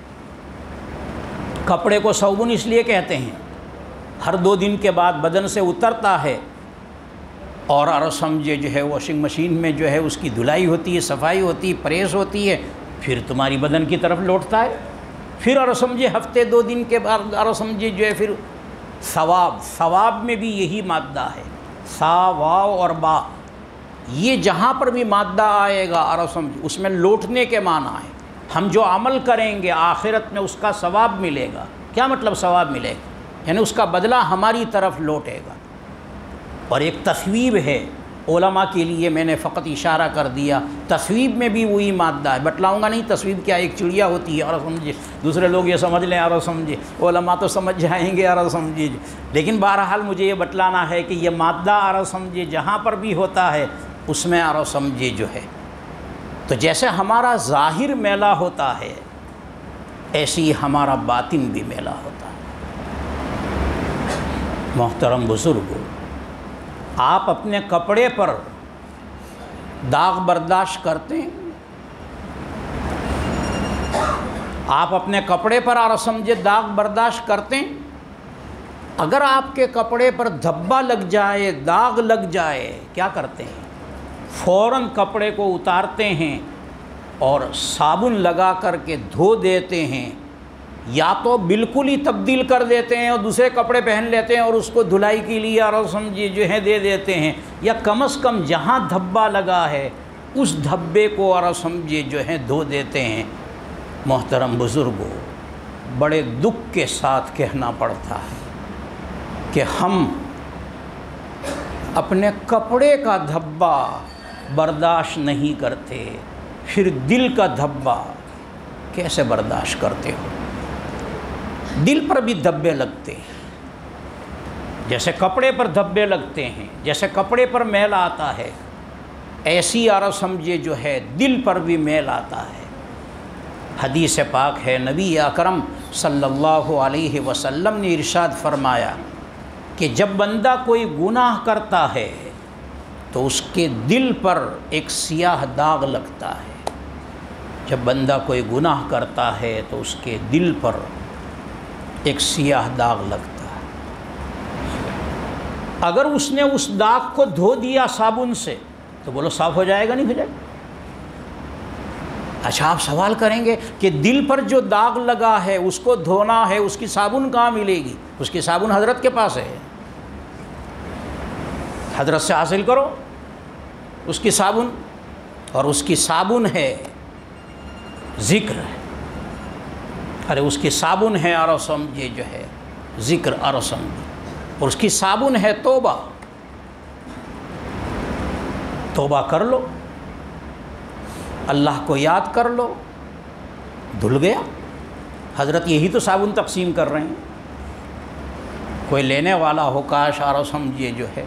کپڑے کو ثوبن اس لیے کہتے ہیں، ہر 2 دن کے بعد بدن سے اترتا ہے اور عرب سمجھے جو ہے واشنگ مشین میں جو ہے اس کی دھلائی ہوتی ہے، صفائی ہوتی ہے، پریس ہوتی ہے، پھر تمہاری بدن کی طرف لوٹتا ہے، پھر عرب سمجھے ہفتے 2 دن کے بعد عرب سمجھے جو ہے پھر ثواب میں بھی یہی مادہ ہے، سا واو اور با، یہ جہاں پر بھی مادہ آئے گا اور سمجھ اس میں لوٹنے کے معنی ہے. ہم جو عمل کریں گے آخرت میں اس کا ثواب ملے گا. کیا مطلب ثواب ملے گا؟ یعنی اس کا بدلہ ہماری طرف لوٹے گا. اور ایک تصویب ہے علماء کے لیے، میں نے فقط اشارہ کر دیا، تصویب میں بھی وہی مادہ ہے. بتلاؤں گا نہیں تصویب کیا، ایک چڑیا ہوتی ہے اور سمجھے، دوسرے لوگ یہ سمجھ لیں اور سمجھے، علماء تو سمجھ جائیں گے اور سمجھے. لیکن بہرحال مجھے یہ بتلانا ہے کہ یہ مادہ اور سمجھے جہاں پر بھی ہوتا ہے اس میں اور سمجھے جو ہے، تو جیسے ہمارا ظاہر میلا ہوتا ہے ایسے ہی ہمارا باطن بھی میلا ہوتا ہے. محترم بزرگو، آپ اپنے کپڑے پر داغ برداشت کرتے ہیں؟ آپ اپنے کپڑے پر اور سمجھے داغ برداشت کرتے ہیں؟ اگر آپ کے کپڑے پر دھبا لگ جائے، داغ لگ جائے، کیا کرتے ہیں؟ فوراً کپڑے کو اتارتے ہیں اور صابن لگا کر کے دھو دیتے ہیں، یا تو بالکل ہی تبدیل کر دیتے ہیں اور دوسرے کپڑے پہن لیتے ہیں اور اس کو دھلائی کے لیے اور سمجھے جو ہے دے دیتے ہیں، یا کم از کم جہاں دھبا لگا ہے اس دھبے کو اور سمجھے جو ہے دھو دیتے ہیں. محترم بزرگوں، بڑے دکھ کے ساتھ کہنا پڑتا ہے کہ ہم اپنے کپڑے کا دھبا برداشت نہیں کرتے، پھر دل کا دھبا کیسے برداشت کرتے ہو؟ دل پر بھی دھبے لگتے ہیں، جیسے کپڑے پر دھبے لگتے ہیں، جیسے کپڑے پر میل آتا ہے ایسی اور سمجھے جو ہے دل پر بھی میل آتا ہے. حدیث پاک ہے، نبی اکرم صلی اللہ علیہ وسلم نے ارشاد فرمایا کہ جب بندہ کوئی گناہ کرتا ہے تو اس کے دل پر ایک سیاہ داغ لگتا ہے. جب بندہ کوئی گناہ کرتا ہے تو اس کے دل پر ایک سیاہ داغ لگتا ہے. اگر اس نے اس داغ کو دھو دیا صابن سے تو بولو صاف ہو جائے گا نہیں ہو جائے گا؟ اچھا، آپ سوال کریں گے کہ دل پر جو داغ لگا ہے اس کو دھونا ہے، اس کی صابن کہاں ملے گی؟ اس کی صابن حضرت کے پاس ہے، حضرت سے حاصل کرو اس کی صابن. اور اس کی صابن ہے ذکر ہے، ارے اس کی صابن ہے اور سمجھے جو ہے ذکر اور سمجھے، اور اس کی صابن ہے توبہ. توبہ کر لو، اللہ کو یاد کر لو، دھل گیا. حضرت یہی تو صابن تقسیم کر رہے ہیں. کوئی لینے والا ہو کاش اور سمجھے جو ہے.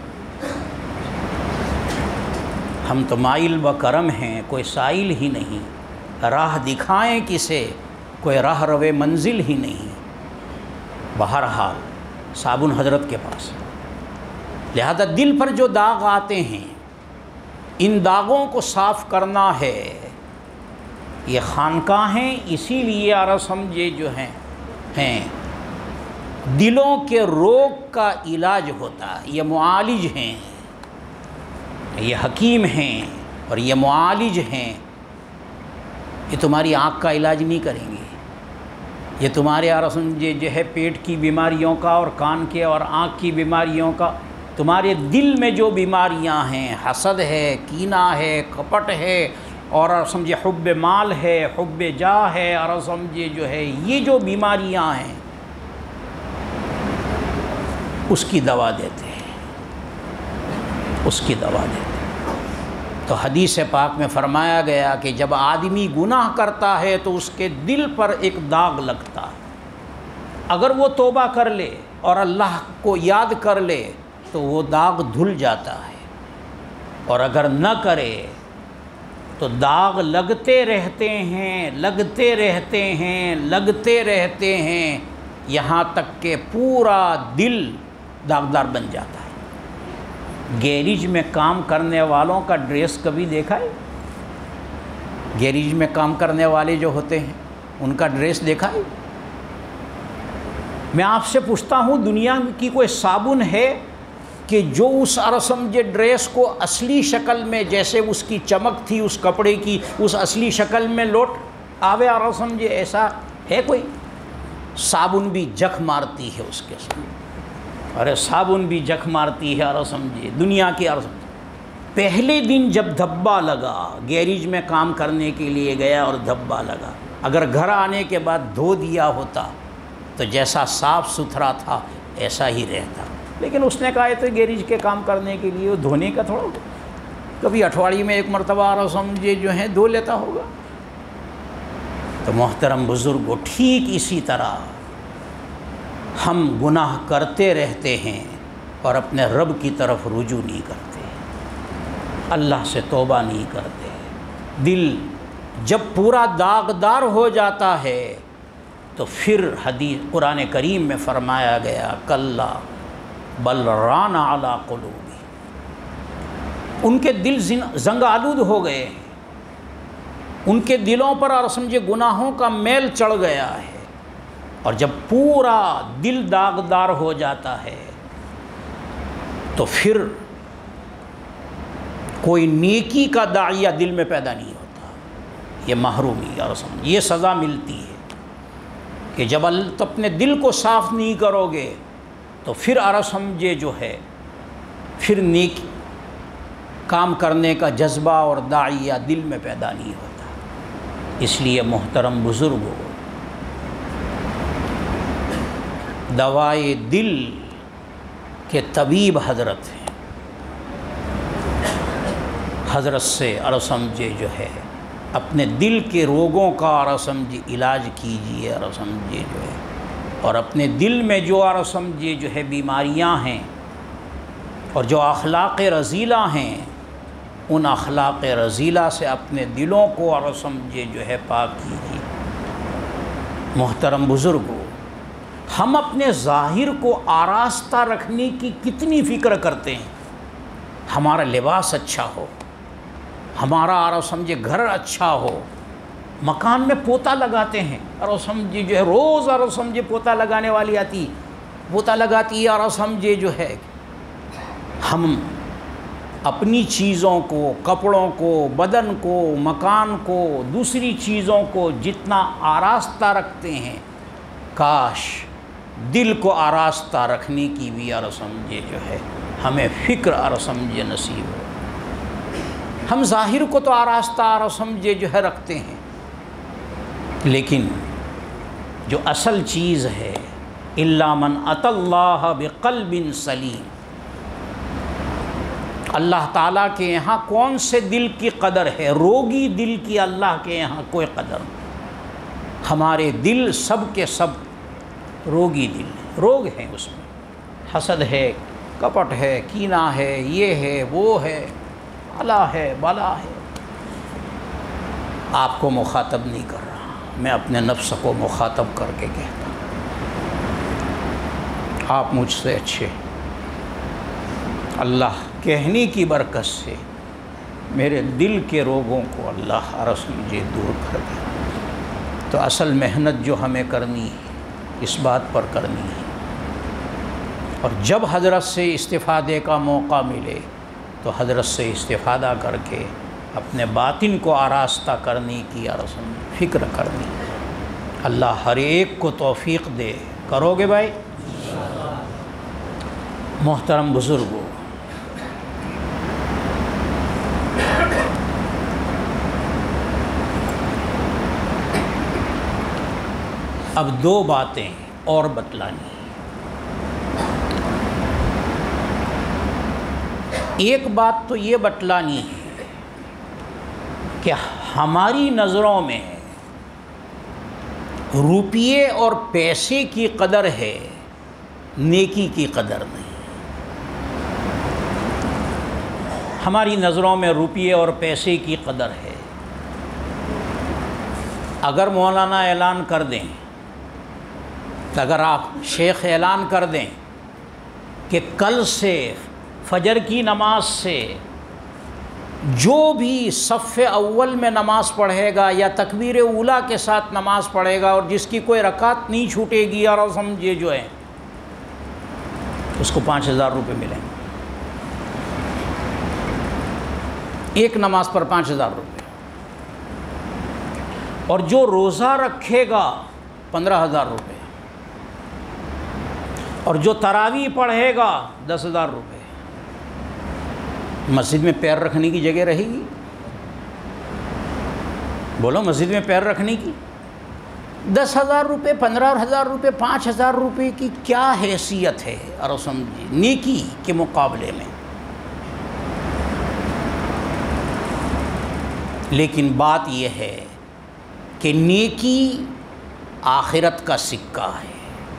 ہم تو مائل و کرم ہیں، کوئی سائل ہی نہیں، راہ دکھائیں کسے، کوئی راہ روے منزل ہی نہیں. بہرحال صابن حضرت کے پاس. لہذا دل پر جو داغ آتے ہیں ان داغوں کو صاف کرنا ہے. یہ خانقاہیں اسی لیے اور سمجھے جو ہیں دلوں کے روگ کا علاج ہوتا ہے. یہ معالج ہیں، یہ حکیم ہیں اور یہ معالج ہیں. یہ تمہاری آنکھ کا علاج نہیں کریں گے، یہ تمہارے اور سمجھے جو ہے پیٹ کی بیماریوں کا اور کان کے اور آنکھ کی بیماریوں کا، تمہارے دل میں جو بیماریاں ہیں، حسد ہے، کینہ ہے، کپٹ ہے اور سمجھے حب مال ہے، حب جاہ ہے اور سمجھے جو ہے یہ جو بیماریاں ہیں اس کی دوا دیتے ہیں، اس کی دوا دیتے ہیں. تو حدیث پاک میں فرمایا گیا کہ جب آدمی گناہ کرتا ہے تو اس کے دل پر ایک داغ لگتا ہے. اگر وہ توبہ کر لے اور اللہ کو یاد کر لے تو وہ داغ دھل جاتا ہے، اور اگر نہ کرے تو داغ لگتے رہتے ہیں، لگتے رہتے ہیں، لگتے رہتے ہیں، یہاں تک کہ پورا دل داغدار بن جاتا ہے. گیریج میں کام کرنے والوں کا ڈریس کبھی دیکھا ہے؟ گیریج میں کام کرنے والے جو ہوتے ہیں ان کا ڈریس دیکھا ہے؟ میں آپ سے پوچھتا ہوں، دنیا کی کوئی صابن ہے کہ جو اس سمجھے ڈریس کو اصلی شکل میں، جیسے اس کی چمک تھی اس کپڑے کی، اس اصلی شکل میں لوٹ آوے اور سمجھے؟ ایسا ہے کوئی؟ صابن بھی جکھ مارتی ہے اس کے ساتھ. ارے صابن بھی جکھ مارتی ہے اور سمجھے دنیا کی اور سمجھے. پہلے دن جب دھبا لگا، گیریج میں کام کرنے کے لیے گیا اور دھبا لگا، اگر گھر آنے کے بعد دھو دیا ہوتا تو جیسا صاف ستھرا تھا ایسا ہی رہتا، لیکن اس نے کہا تو گیریج کے کام کرنے کے لیے، وہ دھونے کا تھوڑا، کبھی اٹھواڑی میں ایک مرتبہ رسم یہ جو ہے دھو لیتا ہوگا۔ تو محترم بزرگوں، ٹھیک اسی طرح ہم گناہ کرتے رہتے ہیں اور اپنے رب کی طرف رجوع نہیں کرتے، اللہ سے توبہ نہیں کرتے۔ دل جب پورا داغدار ہو جاتا ہے تو پھر حدیث قرآن کریم میں فرمایا گیا کلا بل ران علی قلوبہم، ان کے دل زنگ آلود ہو گئے ہیں، ان کے دلوں پر اور سمجھے گناہوں کا میل چڑھ گیا ہے۔ اور جب پورا دل داغدار ہو جاتا ہے تو پھر کوئی نیکی کا داعیہ دل میں پیدا نہیں ہوتا، یہ محرومی اور سمجھے یہ سزا ملتی ہے کہ جب اپنے دل کو صاف نہیں کرو گے تو پھر سمجھے جو ہے پھر نیک کام کرنے کا جذبہ اور داعیہ دل میں پیدا نہیں ہوتا۔ اس لیے محترم بزرگوں، دوائے دل کے طبیب حضرت ہیں، حضرت سے سمجھے جو ہے اپنے دل کے روگوں کا سمجھے علاج کیجیے سمجھے جو ہے، اور اپنے دل میں جو سمجھے جو ہے بیماریاں ہیں اور جو اخلاق رذیلہ ہیں، ان اخلاق رذیلہ سے اپنے دلوں کو سمجھے جو ہے پاک کیجیے۔ محترم بزرگوں، ہم اپنے ظاہر کو آراستہ رکھنے کی کتنی فکر کرتے ہیں، ہمارا لباس اچھا ہو، ہمارا سمجھے گھر اچھا ہو، مکان میں پوتا لگاتے ہیں اور سمجھے جو ہے روز سمجھے پوتا لگانے والی آتی، پوتا لگاتی ہے اور سمجھے جو ہے ہم اپنی چیزوں کو، کپڑوں کو، بدن کو، مکان کو، دوسری چیزوں کو جتنا آراستہ رکھتے ہیں، کاش دل کو آراستہ رکھنے کی بھی سمجھے جو ہے ہمیں فکر سمجھے نصیب ہو۔ ہم ظاہر کو تو آراستہ سمجھے جو ہے رکھتے ہیں، لیکن جو اصل چیز ہے الا من اتی اللہ بقلب سلیم، اللہ تعالیٰ کے یہاں کون سے دل کی قدر ہے؟ روگی دل کی اللہ کے یہاں کوئی قدر نہیں۔ ہمارے دل سب کے سب روگی دل ہیں، روگ ہیں، اس میں حسد ہے، کپٹ ہے، کینہ ہے، یہ ہے، وہ ہے، الا ہے، بلا ہے۔ آپ کو مخاطب نہیں کر رہا، میں اپنے نفس کو مخاطب کر کے کہتا ہوں، آپ مجھ سے اچھے، اللہ کہنے کی برکت سے میرے دل کے روگوں کو اللہ سمجھے دور کر دے۔ تو اصل محنت جو ہمیں کرنی ہے اس بات پر کرنی ہے، اور جب حضرت سے استفادے کا موقع ملے تو حضرت سے استفادہ کر کے اپنے باطن کو آراستہ کرنے کی فکر کرنی ہے۔ اللہ ہر ایک کو توفیق دے۔ کرو گے بھائی؟ محترم بزرگوں، اب دو باتیں اور بتلانی ہیں۔ ایک بات تو یہ بتلانی ہے کہ ہماری نظروں میں روپیے اور پیسے کی قدر ہے، نیکی کی قدر نہیں۔ ہماری نظروں میں روپیے اور پیسے کی قدر ہے۔ اگر مولانا اعلان کر دیں، اگر آپ شیخ اعلان کر دیں کہ کل سے فجر کی نماز سے جو بھی صف اول میں نماز پڑھے گا یا تکبیر اولیٰ کے ساتھ نماز پڑھے گا اور جس کی کوئی رکعت نہیں چھوٹے گی اور سمجھے جو ہے اس کو 5000 روپے ملیں گے، ایک نماز پر 5000 روپے، اور جو روزہ رکھے گا 15000 روپے، اور جو تراویح پڑھے گا 10000 روپے۔ مسجد میں پیر رکھنے کی جگہ رہے گی؟ بولو، مسجد میں پیر رکھنے کی 10,000 روپے، 15,000 روپے، 5,000 روپے کی کیا حیثیت ہے اور سمجھیے نیکی کے مقابلے میں؟ لیکن بات یہ ہے کہ نیکی آخرت کا سکہ ہے،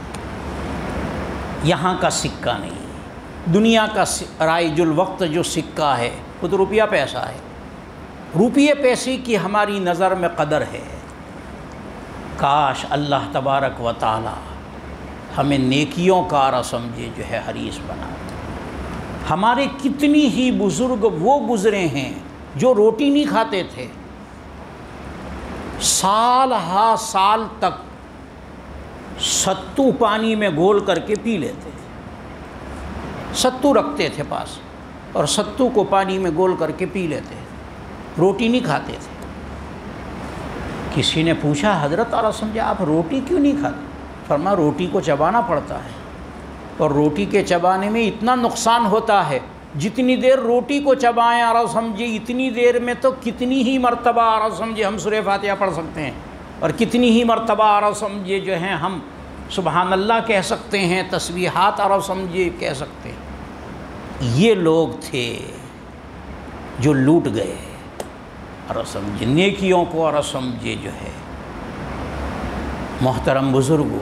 یہاں کا سکہ نہیں۔ دنیا کا رائج الوقت جو سکہ ہے وہ تو روپیہ پیسہ ہے، روپیے پیسے کی ہماری نظر میں قدر ہے۔ کاش اللہ تبارک و تعالی ہمیں نیکیوں کا سمجھے جو ہے حریص بنا۔ ہمارے کتنی ہی بزرگ وہ گزرے ہیں جو روٹی نہیں کھاتے تھے، سال ہا سال تک ستو پانی میں گھول کر کے پی لیتے تھے۔ ستو رکھتے تھے پاس اور ستو کو پانی میں گھول کر کے پی لیتے تھے، روٹی نہیں کھاتے تھے۔ کسی نے پوچھا حضرت اور سمجھے آپ روٹی کیوں نہیں کھاتے؟ فرمایا روٹی کو چبانا پڑتا ہے، اور روٹی کے چبانے میں اتنا نقصان ہوتا ہے، جتنی دیر روٹی کو چبائیں اور سمجھے اتنی دیر میں تو کتنی ہی مرتبہ اور سمجھے ہم سورہ فاتحہ پڑھ سکتے ہیں، اور کتنی ہی مرتبہ اور سمجھے جو ہیں ہم سبحان اللہ کہہ سکتے ہیں، تسبیحات اور سمجھے کہہ سکتے ہیں۔ یہ لوگ تھے جو لوٹ گئے اور سمجھے نیکیوں کو اور سمجھے جو ہے۔ محترم بزرگوں،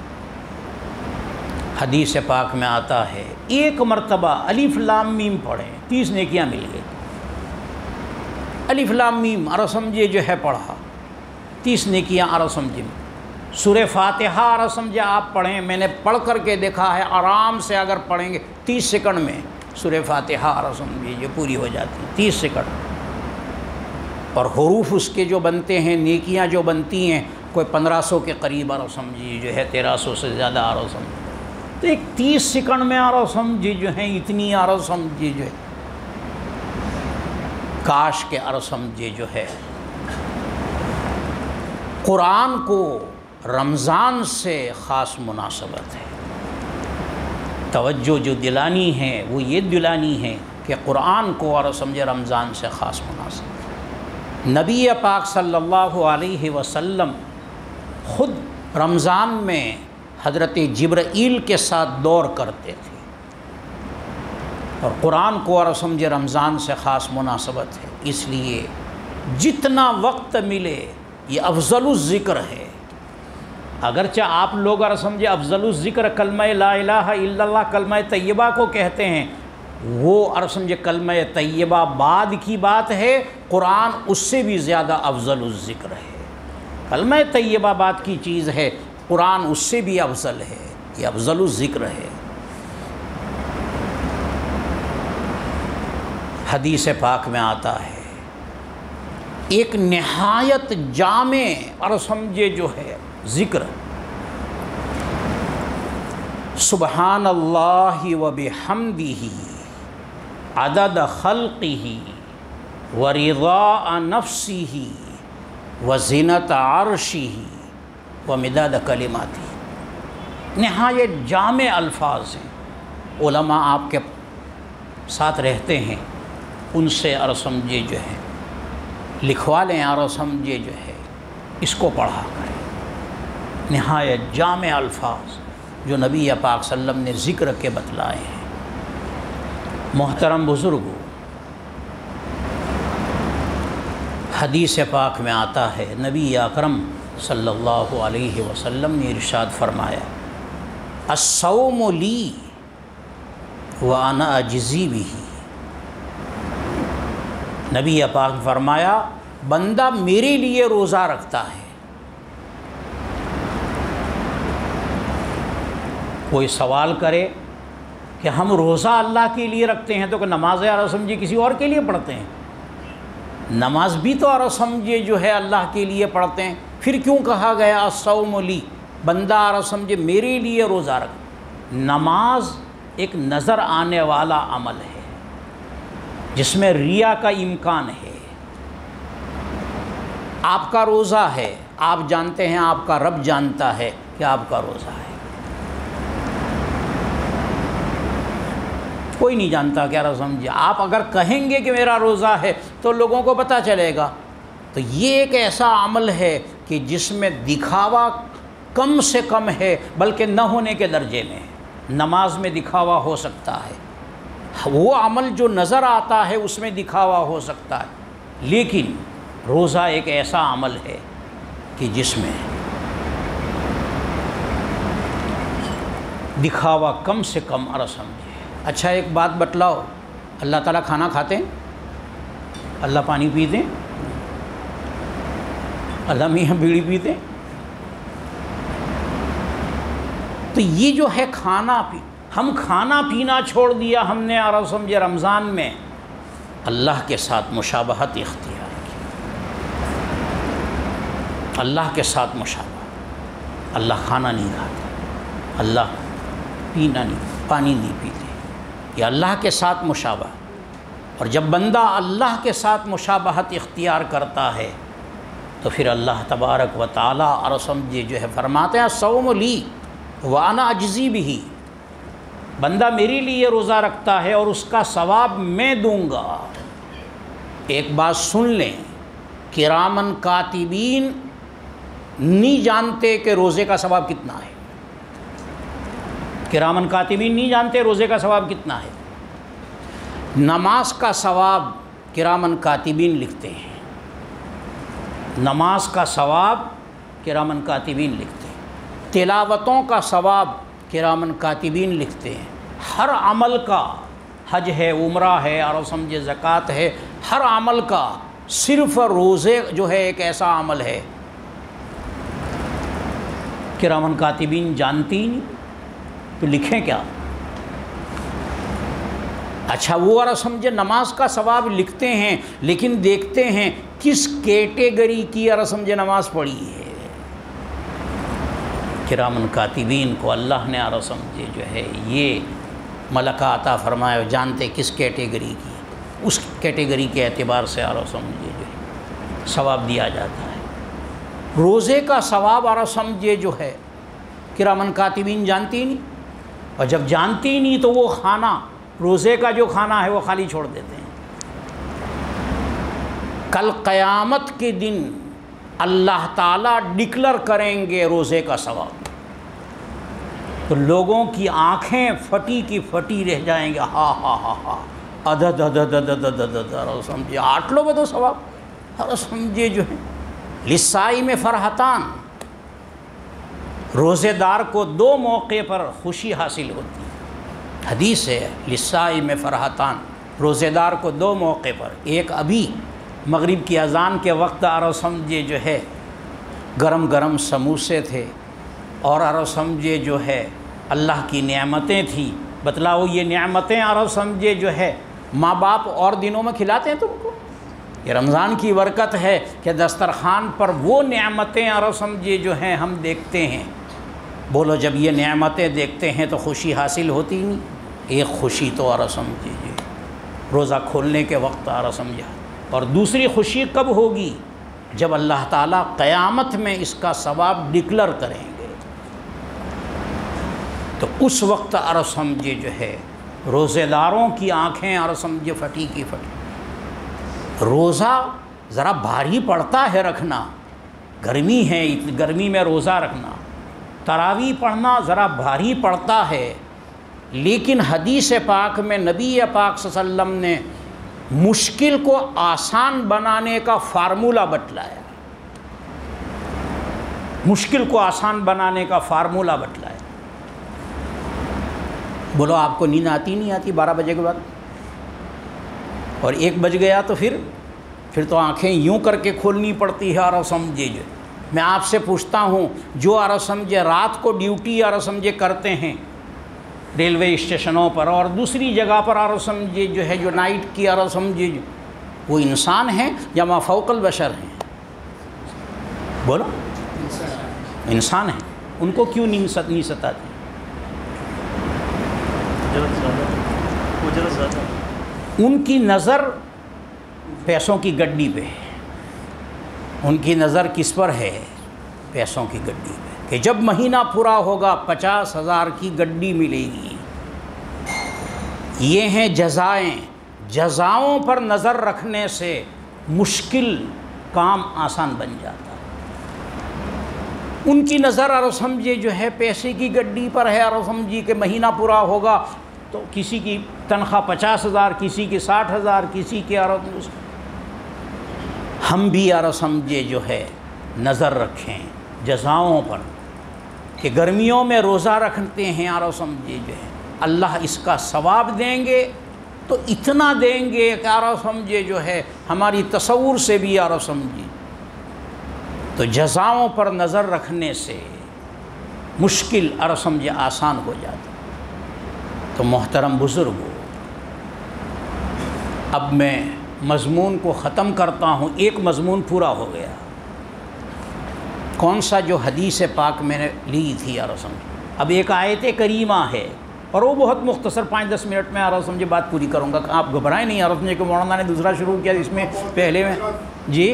حدیث پاک میں آتا ہے ایک مرتبہ الف لام میم پڑھیں 30 نیکیاں مل گئی۔ الف لام میم اور سمجھے جو ہے پڑھا 30 نیکیاں اور سمجھے۔ سورہ فاتحہ اور سمجھے آپ پڑھیں، میں نے پڑھ کر کے دیکھا ہے، آرام سے اگر پڑھیں گے 30 سیکنڈ میں سورہ فاتحہ اور سمجھے جو پوری ہو جاتی ہے 30 سیکنڈ۔ اور حروف اس کے جو بنتے ہیں، نیکیاں جو بنتی ہیں، کوئی 1500 کے قریب اور سمجھے جو ہے 1300 سے زیادہ اور سمجھے۔ تو ایک 30 سیکنڈ میں اور سمجھے جو ہیں اتنی اور سمجھے جو ہے، کاش کے اور سمجھے جو ہے قرآن کو رمضان سے خاص مناسبت ہے۔ توجہ جو دلانی ہے وہ یہ دلانی ہے کہ قرآن کو اور سمجھے رمضان سے خاص مناسبت ہے۔ نبی پاک صلی اللہ علیہ وسلم خود رمضان میں حضرت جبرائیل کے ساتھ دور کرتے تھے، اور قرآن کو اور سمجھے رمضان سے خاص مناسبت ہے، اس لیے جتنا وقت ملے یہ افضل الذکر ہے۔ اگرچہ آپ لوگ اور سمجھے افضل الذکر کلمہ لا الہ الا اللہ کلمہ طیبہ کو کہتے ہیں، وہ اور سمجھے کلمہ طیبہ بعد کی بات ہے، قرآن اس سے بھی زیادہ افضل الذکر ہے۔ کلمہ طیبہ بعد کی چیز ہے، قرآن اس سے بھی افضل ہے، یہ افضل الذکر ہے۔ حدیث پاک میں آتا ہے ایک نہایت جامع اور سمجھے جو ہے ذکر، سبحان اللہ و بحمدہ عدد خلقہ و رضاء نفسہ و زینت عرشہ و مداد کلماتہ۔ نہایت جامع الفاظ ہیں، علماء آپ کے ساتھ رہتے ہیں، ان سے اور سمجھے جو ہے لکھوا لیں اور سمجھے جو ہے اس کو پڑھا کریں۔ نہایت جامع الفاظ جو نبی پاک صلی اللہ علیہ وسلم نے ذکر کے بتلائے ہیں۔ محترم بزرگوں، حدیث پاک میں آتا ہے نبی اکرم صلی اللہ علیہ وسلم نے ارشاد فرمایا الصوم لی وانا اجزی بہ۔ نبی پاک نے فرمایا بندہ میرے لیے روزہ رکھتا ہے۔ کوئی سوال کرے کہ ہم روزہ اللہ کے لیے رکھتے ہیں تو کہ نماز اور سمجھے کسی اور کے لیے پڑھتے ہیں؟ نماز بھی تو اور سمجھے جو ہے اللہ کے لیے پڑھتے ہیں، پھر کیوں کہا گیا الصوم لی، بندہ اور سمجھے میرے لیے روزہ رکھ۔ نماز ایک نظر آنے والا عمل ہے جس میں ریا کا امکان ہے۔ آپ کا روزہ ہے، آپ جانتے ہیں، آپ کا رب جانتا ہے کہ آپ کا روزہ ہے۔ کوئی نہیں جانتا کیا رہا سمجھے. آپ اگر کہیں گے کہ میرا روزہ ہے تو لوگوں کو پتہ چلے گا. تو یہ ایک ایسا عمل ہے کہ جس میں دکھاوا کم سے کم ہے بلکہ نہ ہونے کے درجے میں. نماز میں دکھاوا ہو سکتا ہے، وہ عمل جو نظر آتا ہے اس میں دکھاوا ہو سکتا ہے، لیکن روزہ ایک ایسا عمل ہے کہ جس میں دکھاوا کم سے کم سمجھے. اچھا ایک بات بتلاؤ، اللہ تعالیٰ کھانا کھاتے ہیں؟ اللہ پانی پیتے ہیں؟ اللہ میاں بیڑی پیتے ہیں؟ تو یہ جو ہے کھانا پی، ہم کھانا پینا چھوڑ دیا ہم نے سمجھے رمضان میں، اللہ کے ساتھ مشابہت اختیار کی. اللہ کے ساتھ مشابہت. اللہ کھانا نہیں کھاتا، اللہ پینا نہیں، پانی نہیں پیتے، یہ اللہ کے ساتھ مشابہت. اور جب بندہ اللہ کے ساتھ مشابہت اختیار کرتا ہے تو پھر اللہ تبارک و تعالیٰ اور سمجھے جو ہے فرماتے ہیں صوم لی وانا اجزی بہ. بندہ میرے لیے روزہ رکھتا ہے اور اس کا ثواب میں دوں گا. ایک بات سن لیں، کرامن کاتبین نہیں جانتے کہ روزے کا ثواب کتنا ہے. کرامن کاتبین نہیں جانتے روزے کا ثواب کتنا ہے. نماز کا ثواب کرامن کاتبین لکھتے ہیں، نماز کا ثواب کرامن کاتبین لکھتے ہیں، تلاوتوں کا ثواب کرامن کاتبین لکھتے ہیں. ہر عمل کا، حج ہے، عمرہ ہے اور سمجھے زکوٰۃ ہے، ہر عمل کا. صرف روزے جو ہے ایک ایسا عمل ہے کرامن کاتبین جانتی نہیں، تو لکھیں کیا؟ اچھا وہ سمجھے نماز کا ثواب لکھتے ہیں لیکن دیکھتے ہیں کس کیٹیگری کی سمجھے نماز پڑھی ہے. کرامن کاتبین کو اللہ نے سمجھے جو ہے یہ ملکہ عطا فرمایا، جانتے کس کیٹیگری کی، اس کیٹیگری کے اعتبار سے سمجھے جو ہے ثواب دیا جاتا ہے. روزے کا ثواب سمجھے جو ہے کرامن کاتبین جانتی نہیں، اور جب جانتی نہیں تو وہ کھانا، روزے کا جو کھانا ہے وہ خالی چھوڑ دیتے ہیں. کل قیامت کے دن اللہ تعالیٰ ڈکلر کریں گے روزے کا ثواب، تو لوگوں کی آنکھیں پھٹی کی پھٹی رہ جائیں گے. ہاں ہاں ہاں ہاں عدد عدد عدد عدد عدد سمجھے 8 لوگ تو ثواب سمجھے جو ہے. للصائم فرحتان، روزے دار کو 2 موقع پر خوشی حاصل ہوتی ہے. حدیث ہے للصائم فرحتان، روزے دار کو 2 موقع پر. ایک ابھی مغرب کی اذان کے وقت سمجھے جو ہے گرم گرم سموسے تھے اور سمجھے جو ہے اللہ کی نعمتیں تھیں. بتلاؤ یہ نعمتیں سمجھے جو ہے ماں باپ اور دنوں میں کھلاتے ہیں تم کو؟ یہ رمضان کی برکت ہے کہ دسترخوان پر وہ نعمتیں سمجھے جو ہیں ہم دیکھتے ہیں. بولو جب یہ نعمتیں دیکھتے ہیں تو خوشی حاصل ہوتی نہیں؟ ایک خوشی تو سمجھے روزہ کھولنے کے وقت سمجھا، اور دوسری خوشی کب ہوگی؟ جب اللہ تعالیٰ قیامت میں اس کا ثواب ڈکلر کریں گے، تو اس وقت سمجھے جو ہے روزے داروں کی آنکھیں سمجھے پھٹی کی پھٹی. روزہ ذرا بھاری پڑتا ہے رکھنا، گرمی ہے، گرمی میں روزہ رکھنا، تراویح پڑھنا ذرا بھاری پڑتا ہے. لیکن حدیث پاک میں نبی پاک صلی اللہ علیہ وسلم نے مشکل کو آسان بنانے کا فارمولہ بتلایا، مشکل کو آسان بنانے کا فارمولہ بتلایا. بولو آپ کو نیند آتی نہیں آتی 12 بجے کے بعد؟ اور 1 بج گیا تو پھر تو آنکھیں یوں کر کے کھولنی پڑتی ہے سمجھے جو. میں آپ سے پوچھتا ہوں جو سمجھے رات کو ڈیوٹی سمجھے کرتے ہیں ریلوے اسٹیشنوں پر اور دوسری جگہ پر سمجھے جو ہے جو نائٹ کی سمجھے جو، وہ انسان ہیں یا ما فوق البشر ہیں؟ بولو انسان ہیں. ان کو کیوں نیند نہیں ستاتی؟ ان کی نظر پیسوں کی گڈی پہ ہے، ان کی نظر کس پر ہے؟ پیسوں کی گڈی پہ، کہ جب مہینہ پورا ہوگا 50,000 کی گڈی ملے گی. یہ ہیں جزائیں، جزاؤں پر نظر رکھنے سے مشکل کام آسان بن جاتا ہے۔ ان کی نظر اور سمجھے جو ہے پیسے کی گڈی پر ہے، اور سمجھے کہ مہینہ پورا ہوگا تو کسی کی تنخواہ 50,000، کسی کی 60,000، کسی کی اور ہم بھی اور سمجھے جو ہے نظر رکھیں جزاؤں پر کہ گرمیوں میں روزہ رکھتے ہیں اور سمجھے جو ہے اللہ اس کا ثواب دیں گے تو اتنا دیں گے کہ اور سمجھے جو ہے ہماری تصور سے بھی اور سمجھے۔ تو جزاؤں پر نظر رکھنے سے مشکل اور سمجھے آسان ہو جاتا۔ تو محترم بزرگو، اب میں مضمون کو ختم کرتا ہوں۔ ایک مضمون پورا ہو گیا، کون سا؟ جو حدیث پاک میں نے لی تھی اور سمجھے۔ اب ایک آیت کریمہ ہے اور وہ بہت مختصر 5-10 منٹ میں اور سمجھے بات پوری کروں گا، آپ گھبرائیں نہیں اور سمجھے کہ مولانا نے دوسرا شروع کیا اس میں پہلے میں جی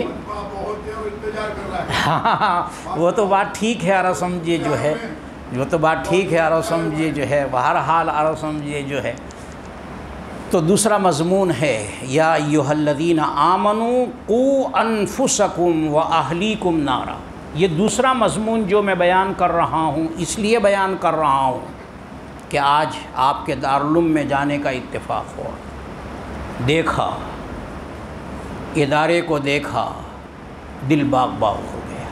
ہاں وہ تو بات ٹھیک ہے اور سمجھے جو ہے، وہ تو بات ٹھیک ہے اور سمجھے جو ہے بہرحال اور سمجھے جو ہے۔ تو دوسرا مضمون ہے یا ایھا الذین آمنوا قوا انفسکم واہلیکم نارا۔ یہ دوسرا مضمون جو میں بیان کر رہا ہوں اس لیے بیان کر رہا ہوں کہ آج آپ کے دارالعلوم میں جانے کا اتفاق ہوا، دیکھا ادارے کو، دیکھا دل باغ باغ ہو گیا۔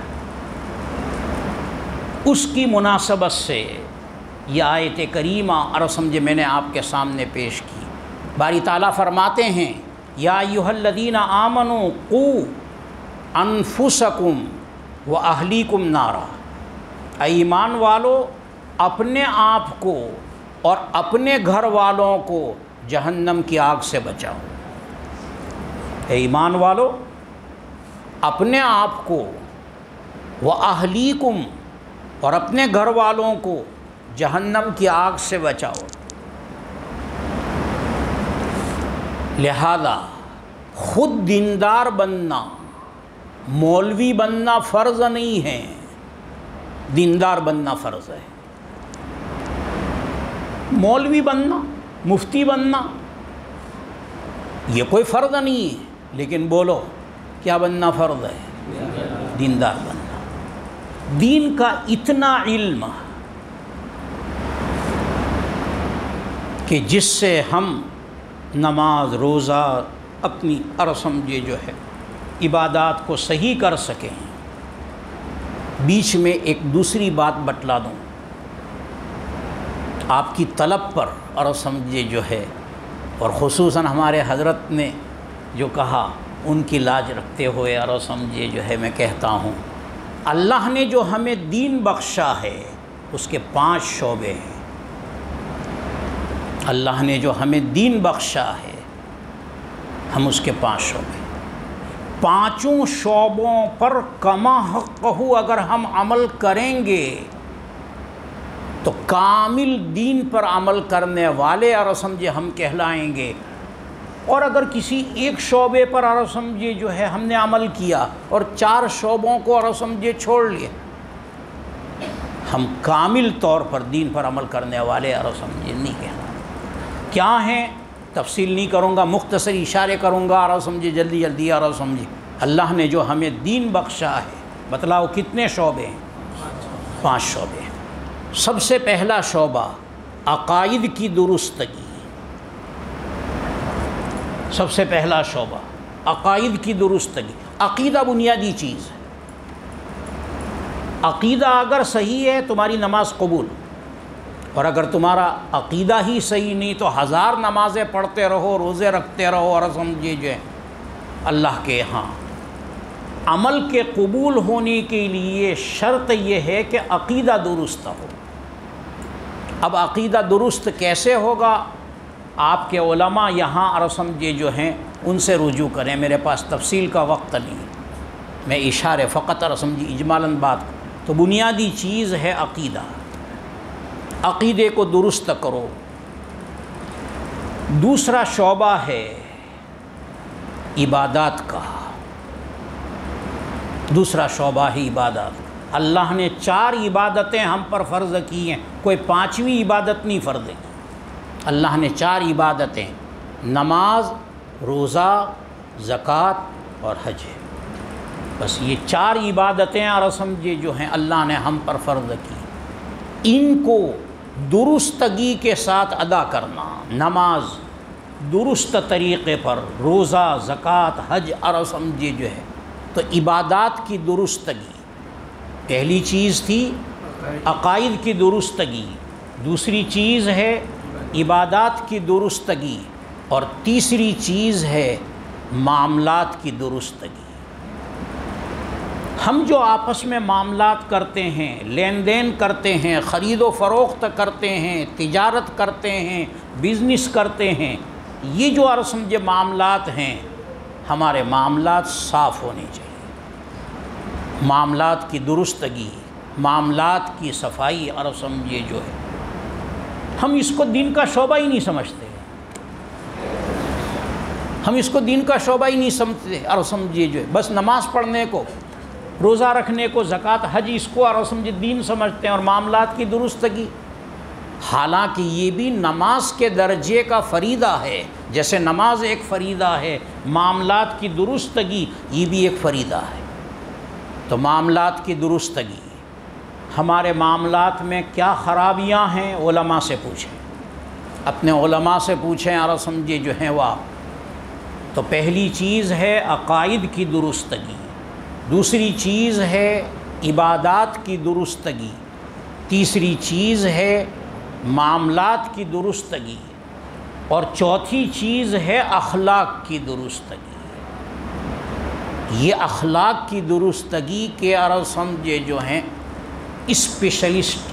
اس کی مناسبت سے یہ آیت کریمہ اور سمجھے میں نے آپ کے سامنے پیش کی۔ باری تعالیٰ فرماتے ہیں یا ایھا الذین آمنوا قوا انفسکم واہلیکم نارا، اے ایمان والو اپنے آپ کو اور اپنے گھر والوں کو جہنم کی آگ سے بچاؤ۔ اے ایمان والو اپنے آپ کو واہلیکم اور اپنے گھر والوں کو جہنم کی آگ سے بچاؤ۔ لہذا خود دیندار بننا، مولوی بننا فرض نہیں ہے، دیندار بننا فرض ہے۔ مولوی بننا، مفتی بننا یہ کوئی فرض نہیں ہے، لیکن بولو کیا بننا فرض ہے؟ دیندار بننا۔ دین کا اتنا علم کہ جس سے ہم نماز، روزہ، اپنی سمجھے جو ہے عبادات کو صحیح کر سکیں۔ بیچ میں ایک دوسری بات بتلا دوں، آپ کی طلب پر اور سمجھے جو ہے، اور خصوصاً ہمارے حضرت نے جو کہا ان کی لاج رکھتے ہوئے اور سمجھے جو ہے میں کہتا ہوں، اللہ نے جو ہمیں دین بخشا ہے اس کے 5 شعبے ہیں۔ اللہ نے جو ہمیں دین بخشا ہے ہم اس کے 5 شعبے، 5 شعبوں پر کما حقہ اگر ہم عمل کریں گے تو کامل دین پر عمل کرنے والے اور سمجھے ہم کہلائیں گے۔ اور اگر کسی ایک شعبے پر اور سمجھے جو ہے ہم نے عمل کیا اور 4 شعبوں کو اور سمجھے چھوڑ لیے، ہم کامل طور پر دین پر عمل کرنے والے اور سمجھے نہیں کہنا۔ کیا ہیں تفصیل نہیں کروں گا، مختصر اشارے کروں گا اور سمجھے جلدی جلدی اور سمجھے۔ اللہ نے جو ہمیں دین بخشا ہے، بتلاؤ کتنے شعبے ہیں؟ 5 شعبے ہیں۔ سب سے پہلا شعبہ عقائد کی درستگی، سب سے پہلا شعبہ عقائد کی درستگی۔ عقیدہ بنیادی چیز ہے، عقیدہ اگر صحیح ہے تمہاری نماز قبول، اور اگر تمہارا عقیدہ ہی صحیح نہیں تو 1000 نمازیں پڑھتے رہو، روزے رکھتے رہو اور سمجھے جو ہے اللہ کے ہاں عمل کے قبول ہونے کے لیے شرط یہ ہے کہ عقیدہ درست ہو۔ اب عقیدہ درست کیسے ہوگا؟ آپ کے علماء یہاں اور سمجھے جو ہیں ان سے رجوع کریں، میرے پاس تفصیل کا وقت نہیں، میں اشارے فقط اور سمجھے اجمالاً بات۔ تو بنیادی چیز ہے عقیدہ، عقیدے کو درست کرو۔ دوسرا شعبہ ہے عبادات کا، دوسرا شعبہ ہے عبادات۔ اللہ نے 4 عبادتیں ہم پر فرض کی ہیں، کوئی 5ویں عبادت نہیں فرض کی۔ اللہ نے 4 عبادتیں، نماز، روزہ، زکوٰۃ اور حج ہے، بس یہ 4 عبادتیں اور سمجھے جو ہیں اللہ نے ہم پر فرض کی، ان کو درستگی کے ساتھ ادا کرنا، نماز درست طریقے پر، روزہ، زکوٰۃ، حج اور سمجھے جو ہے تو عبادات کی درستگی پہلی چیز تھی، عقائد کی درستگی، دوسری چیز ہے عبادات کی درستگی، اور تیسری چیز ہے معاملات کی درستگی۔ ہم جو آپس میں معاملات کرتے ہیں، لین دین کرتے ہیں، خرید و فروخت کرتے ہیں، تجارت کرتے ہیں، بزنس کرتے ہیں، یہ جو سمجھے معاملات ہیں، ہمارے معاملات صاف ہونے چاہیے، معاملات کی درستگی، معاملات کی صفائی اور سمجھے جو ہے، ہم اس کو دین کا شعبہ ہی نہیں سمجھتے، ہم اس کو دین کا شعبہ ہی نہیں سمجھتے اور سمجھے جو ہے بس نماز پڑھنے کو، روزہ رکھنے کو، زکوٰۃ، حج اس کو اور سمجھے دین سمجھتے ہیں، اور معاملات کی درستگی، حالانکہ یہ بھی نماز کے درجے کا فریضہ ہے، جیسے نماز ایک فریضہ ہے، معاملات کی درستگی یہ بھی ایک فریضہ ہے۔ تو معاملات کی درستگی، ہمارے معاملات میں کیا خرابیاں ہیں، علماء سے پوچھیں، اپنے علماء سے پوچھیں اور سمجھے جو ہیں وہ۔ تو پہلی چیز ہے عقائد کی درستگی، دوسری چیز ہے عبادات کی درستگی، تیسری چیز ہے معاملات کی درستگی، اور چوتھی چیز ہے اخلاق کی درستگی۔ یہ اخلاق کی درستگی کے عرض سمجھے جو ہیں اسپیشلسٹ،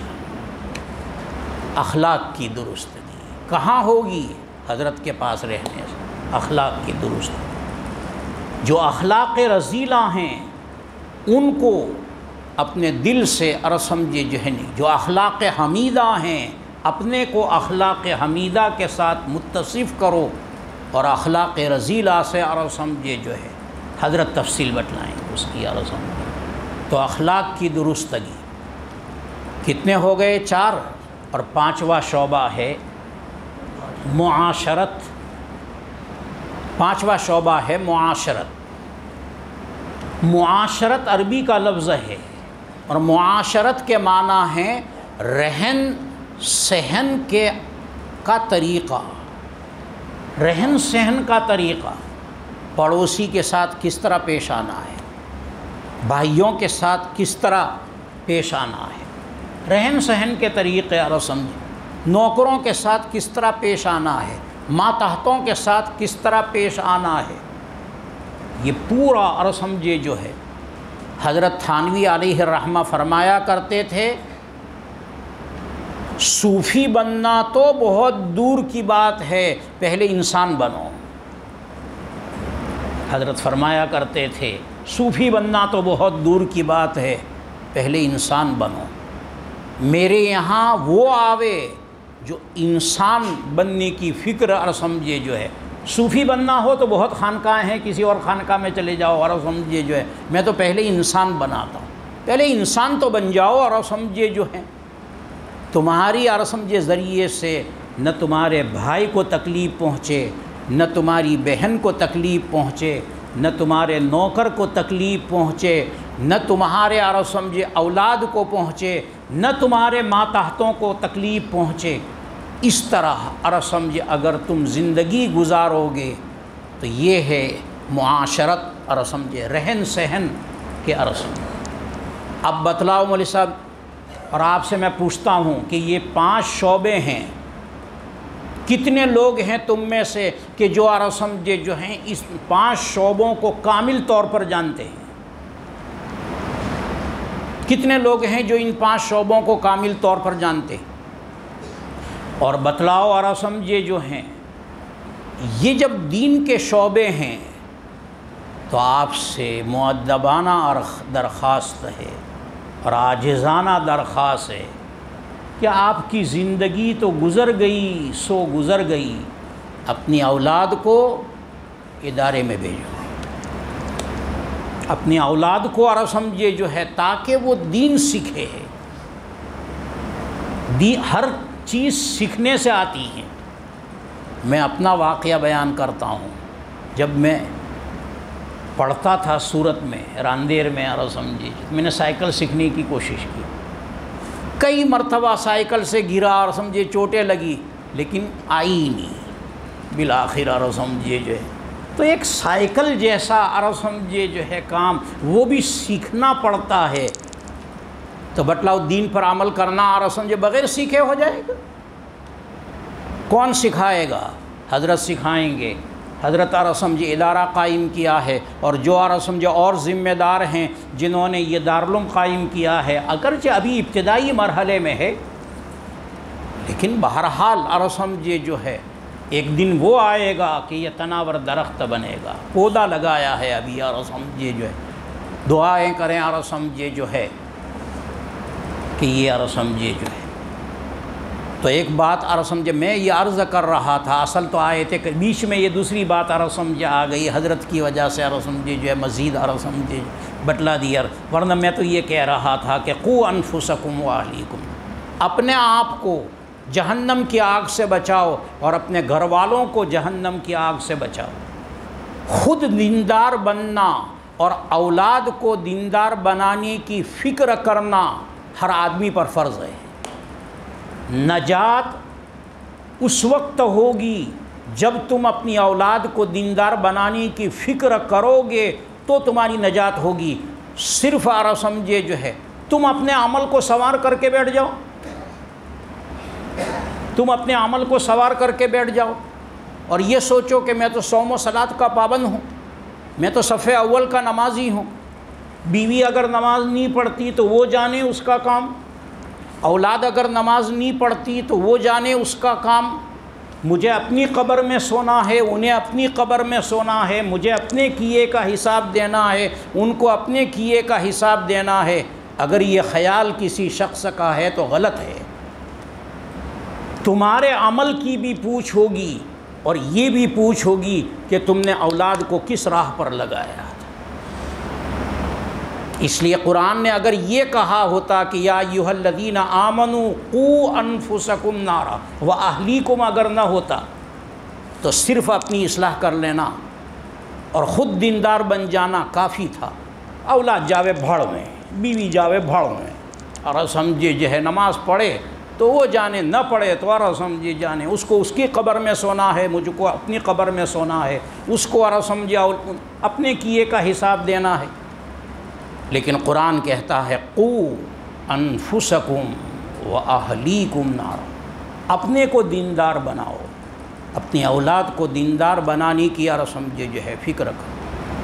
اخلاق کی درستگی کہاں ہوگی؟ حضرت کے پاس رہنے سے اخلاق کی درستگی۔ جو اخلاق رذیلہ ہیں ان کو اپنے دل سے عرض سمجھے جو ہے نہیں، جو اخلاق حمیدہ ہیں اپنے کو اخلاق حمیدہ کے ساتھ متصف کرو، اور اخلاق رذیلہ سے عرض سمجھے جو ہے حضرت تفصیل بتلائیں اس کی عرض سمجھے۔ تو اخلاق کی درستگی کتنے ہو گئے؟ 4، اور 5واں شعبہ ہے معاشرت، 5واں شعبہ ہے معاشرت۔ معاشرت عربی کا لفظ ہے، اور معاشرت کے معنی ہے رہن سہن کا طریقہ، رہن سہن کا طریقہ، پڑوسی کے ساتھ کس طرح پیش آنا ہے، بھائیوں کے ساتھ کس طرح پیش آنا ہے، رہن سہن کے طریقے اور سمجھ، نوکروں کے ساتھ کس طرح پیش آنا ہے، ماتحتوں کے ساتھ کس طرح پیش آنا ہے، یہ پورا اور سمجھے جو ہے حضرت تھانوی علیہ الرحمہ فرمایا کرتے تھے، صوفی بننا تو بہت دور کی بات ہے، پہلے انسان بنو۔ حضرت فرمایا کرتے تھے صوفی بننا تو بہت دور کی بات ہے، پہلے انسان بنو۔ میرے یہاں وہ آوے جو انسان بننے کی فکر اور سمجھے جو ہے، صوفی بننا ہو تو بہت خانقاہیں ہیں، کسی اور خانقاہ میں چلے جاؤ اور سمجھے جو ہے، میں تو پہلے انسان بناتا ہوں، پہلے انسان تو بن جاؤ اور سمجھے جو ہے تمہاری اور سمجھے ذریعے سے نہ تمہارے بھائی کو تکلیف پہنچے، نہ تمہاری بہن کو تکلیف پہنچے، نہ تمہارے نوکر کو تکلیف پہنچے، نہ تمہارے اور سمجھے اولاد کو پہنچے، نہ تمہارے ماتحتوں کو تکلیف پہنچے۔ اس طرح اور سمجھے اگر تم زندگی گزارو گے تو یہ ہے معاشرت اور سمجھے رہن سہن کے ارسم۔ اب بتلاؤ مولوی صاحب، اور آپ سے میں پوچھتا ہوں کہ یہ 5 شعبے ہیں، کتنے لوگ ہیں تم میں سے کہ جو اور سمجھے جو ہیں اس 5 شعبوں کو کامل طور پر جانتے ہیں؟ کتنے لوگ ہیں جو ان 5 شعبوں کو کامل طور پر جانتے ہیں؟ اور بتلاؤ اور سمجھے جو ہیں یہ جب دین کے شعبے ہیں تو آپ سے مؤدبانہ اور درخواست ہے اور عاجزانہ درخواست ہے کہ آپ کی زندگی تو گزر گئی سو گزر گئی، اپنی اولاد کو ادارے میں بھیجو، اپنی اولاد کو اور سمجھے جو ہے تاکہ وہ دین سیکھے، ہر چیز سیکھنے سے آتی ہے، میں اپنا واقعہ بیان کرتا ہوں. جب میں پڑھتا تھا سورت میں راندیر میں اور سمجھی میں نے سائیکل سیکھنے کی کوشش کی. کئی مرتبہ سائیکل سے گرا اور سمجھے چوٹیں لگی لیکن آئی ہی نہیں. بالآخر اور سمجھے جو ہے تو ایک سائیکل جیسا اور سمجھے جو ہے کام وہ بھی سیکھنا پڑتا ہے. تو بتلاؤ دین پر عمل کرنا اور سمجھے بغیر سیکھے ہو جائے گا؟ کون سکھائے گا؟ حضرت سکھائیں گے. حضرت اور سمجھے ادارہ قائم کیا ہے اور جو اور سمجھے اور ذمہ دار ہیں جنہوں نے یہ دارالعلوم قائم کیا ہے، اگرچہ ابھی ابتدائی مرحلے میں ہے لیکن بہرحال اور سمجھے جو ہے ایک دن وہ آئے گا کہ یہ تناور درخت بنے گا. پودا لگایا ہے ابھی اور سمجھے جو ہے دعائیں کریں اور سمجھے جو ہے کہ یہ اور سمجھے جو ہے. تو ایک بات اور سمجھے میں یہ عرض کر رہا تھا، اصل تو آئے تھے کہ بیچ میں یہ دوسری بات اور سمجھے آ گئی حضرت کی وجہ سے اور سمجھے جو ہے مزید اور سمجھے بتلا دیا. ورنہ میں تو یہ کہہ رہا تھا کہ قو انفسکم واہلیکم، اپنے آپ کو جہنم کی آگ سے بچاؤ اور اپنے گھر والوں کو جہنم کی آگ سے بچاؤ. خود دیندار بننا اور اولاد کو دیندار بنانے کی فکر کرنا ہر آدمی پر فرض ہے. نجات اس وقت ہوگی جب تم اپنی اولاد کو دیندار بنانے کی فکر کرو گے تو تمہاری نجات ہوگی. صرف اور سمجھے جو ہے تم اپنے عمل کو سوار کر کے بیٹھ جاؤ، تم اپنے عمل کو سوار کر کے بیٹھ جاؤ اور یہ سوچو کہ میں تو صوم و صلاۃ کا پابند ہوں، میں تو صف اول کا نمازی ہوں. بیوی اگر نماز نہیں پڑھتی تو وہ جانے اس کا کام، اولاد اگر نماز نہیں پڑھتی تو وہ جانے اس کا کام. مجھے اپنی قبر میں سونا ہے، انہیں اپنی قبر میں سونا ہے. مجھے اپنے کیے کا حساب دینا ہے، ان کو اپنے کیے کا حساب دینا ہے. اگر یہ خیال کسی شخص کا ہے تو غلط ہے. تمہارے عمل کی بھی پوچھ ہوگی اور یہ بھی پوچھ ہوگی کہ تم نے اولاد کو کس راہ پر لگایا. اس لیے قرآن نے اگر یہ کہا ہوتا کہ یا ایھا الذین آمنوا قوا انفسکم نارا واہلیکم اگر نہ ہوتا تو صرف اپنی اصلاح کر لینا اور خود دیندار بن جانا کافی تھا. اولاد جاوے بھاڑ میں، بیوی جاوے بھاڑ میں، اور سمجھے جو ہے نماز پڑھے تو وہ جانے، نہ پڑھے تو اور سمجھے جانے. اس کو اس کی قبر میں سونا ہے، مجھ کو اپنی قبر میں سونا ہے. اس کو اور سمجھے اپنے کیے کا حساب دینا ہے. لیکن قرآن کہتا ہے قو انفسکم واہلیکم نارا، اپنے کو دیندار بناؤ، اپنی اولاد کو دیندار بنانے کی اور سمجھے جو ہے فکر کرو.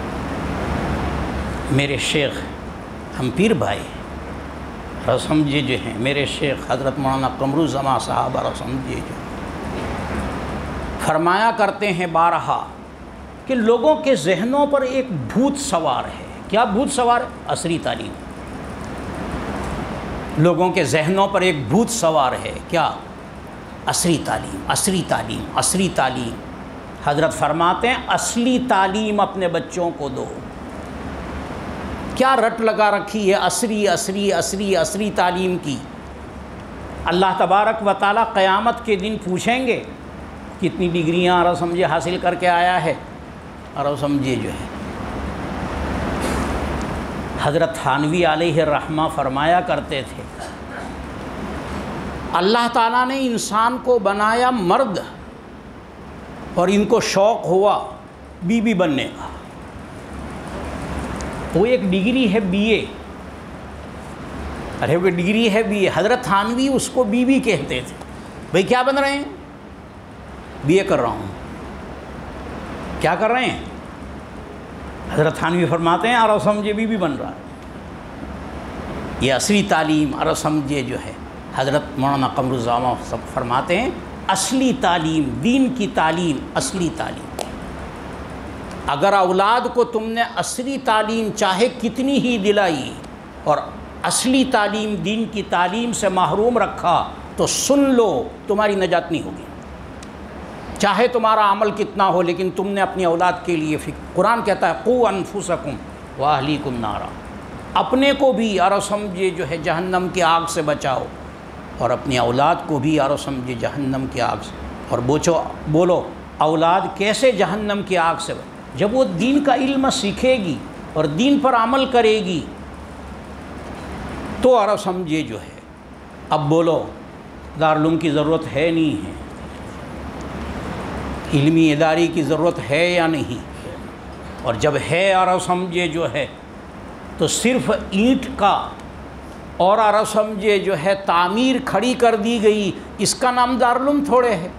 میرے شیخ ہم پیر بھائی اور سمجھے جو ہیں میرے شیخ حضرت مولانا قمرالزماں صاحب اور سمجھے جو فرمایا کرتے ہیں بارہا کہ لوگوں کے ذہنوں پر ایک بھوت سوار ہے. کیا بھوت سوار ہے؟ عصری تعلیم. لوگوں کے ذہنوں پر ایک بھوت سوار ہے. کیا؟ عصری تعلیم، عصری تعلیم، عصری تعلیم. حضرت فرماتے ہیں اصلی تعلیم اپنے بچوں کو دو. کیا رٹ لگا رکھی ہے عصری عصری عصری عصری تعلیم کی؟ اللہ تبارک و تعالیٰ قیامت کے دن پوچھیں گے کتنی ڈگریاں اور سمجھے حاصل کر کے آیا ہے اور سمجھے جو ہے. حضرت تھانوی علیہ الرحمہ فرمایا کرتے تھے اللہ تعالیٰ نے انسان کو بنایا مرد اور ان کو شوق ہوا بیوی بننے کا. وہ ایک ڈگری ہے بی اے، ارے وہ ڈگری ہے بی اے. حضرت تھانوی اس کو بیوی کہتے تھے. بھئی کیا بن رہے ہیں؟ بی اے کر رہا ہوں. کیا کر رہے ہیں؟ حضرت تھانوی فرماتے ہیں اور سمجھے بیوی بن رہا ہے. یہ عصری تعلیم اور سمجھے جو ہے حضرت مولانا قمرالزماں سب فرماتے ہیں اصلی تعلیم، دین کی تعلیم، اصلی تعلیم. اگر اولاد کو تم نے عصری تعلیم چاہے کتنی ہی دلائی اور اصلی تعلیم دین کی تعلیم سے محروم رکھا تو سن لو تمہاری نجات نہیں ہوگی. چاہے تمہارا عمل کتنا ہو لیکن تم نے اپنی اولاد کے لیے قرآن کہتا ہے قو انفسکم واہلیکم نارا، اپنے کو بھی اور سمجھے جو ہے جہنم کی آگ سے بچاؤ اور اپنی اولاد کو بھی اور سمجھے جہنم کی آگ سے. اور بولو اولاد کیسے جہنم کی آگ سے جب وہ دین کا علم سیکھے گی اور دین پر عمل کرے گی تو عرب سمجھے جو ہے. اب بولو دارالعلوم کی ضرورت ہے نہیں ہے، علمی ادارے کی ضرورت ہے یا نہیں؟ اور جب ہے عرب سمجھے جو ہے تو صرف اینٹ کا اور عرب سمجھے جو ہے تعمیر کھڑی کر دی گئی، اس کا نام دارالعلوم تھوڑے ہے.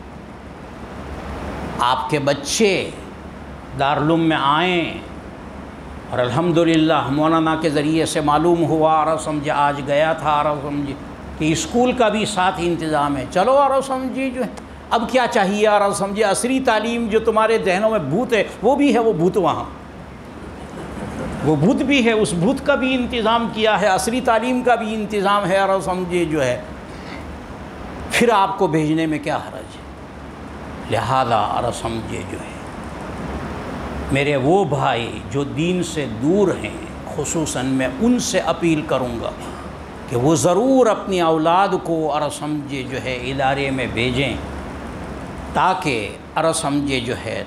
آپ کے بچے دارالعلوم میں آئیں اور الحمدللہ مولانا کے ذریعے سے معلوم ہوا عرب سمجھے آج گیا تھا عرب سمجھے کہ اسکول کا بھی ساتھ انتظام ہے. چلو عرب سمجھے جو ہے اب کیا چاہیے عرب سمجھے عصری تعلیم جو تمہارے ذہنوں میں بھوت ہے وہ بھی ہے، وہ بھوت وہاں وہ بھوت بھی ہے، اس بھوت کا بھی انتظام کیا ہے، عصری تعلیم کا بھی انتظام ہے عرب سمجھے جو ہے. پھر آپ کو بھیجنے میں کیا حرج ہے؟ لہذا عرب سمجھے جو ہے میرے وہ بھائی جو دین سے دور ہیں خصوصاً میں ان سے اپیل کروں گا کہ وہ ضرور اپنی اولاد کو عرب سمجھے جو ہے ادارے میں بھیجیں تاکہ عرب سمجھے جو ہے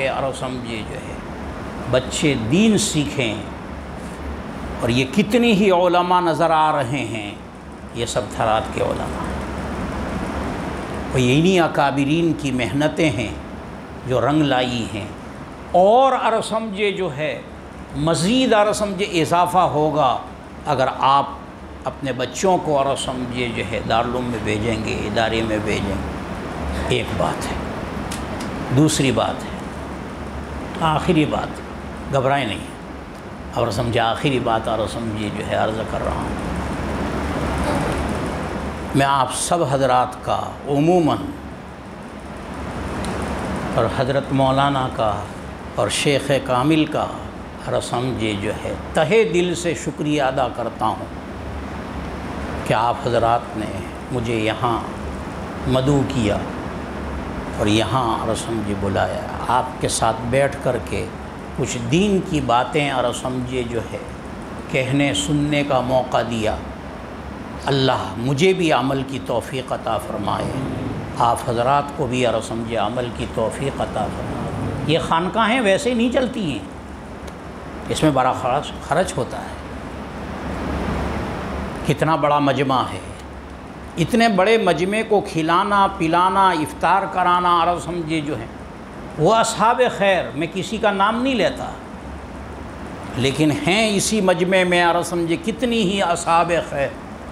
بچے دین سیکھیں. اور یہ کتنی ہی علماء نظر آ رہے ہیں، یہ سب تھرات کے علماء ہیں، اور انہی اکابرین کی محنتیں ہیں جو رنگ لائی ہیں. اور عرب سمجھے جو ہے مزید عرب سمجھے اضافہ ہوگا اگر آپ اپنے بچوں کو عرب سمجھے جو ہے دارالعلوم میں بھیجیں گے، ادارے میں بھیجیں گے. ایک بات ہے. دوسری بات ہے، آخری بات، گھبرائیں نہیں، عرب سمجھے آخری بات عرب سمجھے جو ہے عرض کر رہا ہوں. میں آپ سب حضرات کا عموماً اور حضرت مولانا کا اور شیخ کامل کا عرب سمجھے جو ہے تہہ دل سے شکریہ ادا کرتا ہوں کہ آپ حضرات نے مجھے یہاں مدعو کیا اور یہاں عرب سمجھے بلایا، آپ کے ساتھ بیٹھ کر کے کچھ دین کی باتیں عرب سمجھے جو ہے کہنے سننے کا موقع دیا. اللہ مجھے بھی عمل کی توفیق عطا فرمائے، آپ حضرات کو بھی عرب سمجھے عمل کی توفیق عطا فرمائے. یہ خانقاہیں ویسے نہیں چلتی ہیں، اس میں بڑا خرچ ہوتا ہے. کتنا بڑا مجمع ہے، اتنے بڑے مجمع کو کھلانا پلانا افطار کرانا عرب سمجھے جو ہیں وہ اصحاب خیر، میں کسی کا نام نہیں لیتا لیکن ہیں اسی مجمع میں عرب سمجھے کتنی ہی اصحاب خیر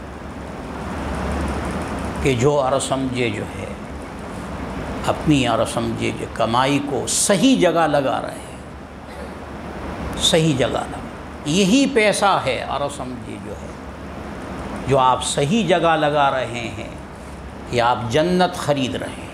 کہ جو عرب سمجھے جو ہے اپنی عرب سمجھے جو کمائی کو صحیح جگہ لگا رہے ہیں، صحیح جگہ لگا. یہی پیسہ ہے عرب سمجھے جو ہے جو آپ صحیح جگہ لگا رہے ہیں یا آپ جنت خرید رہے ہیں.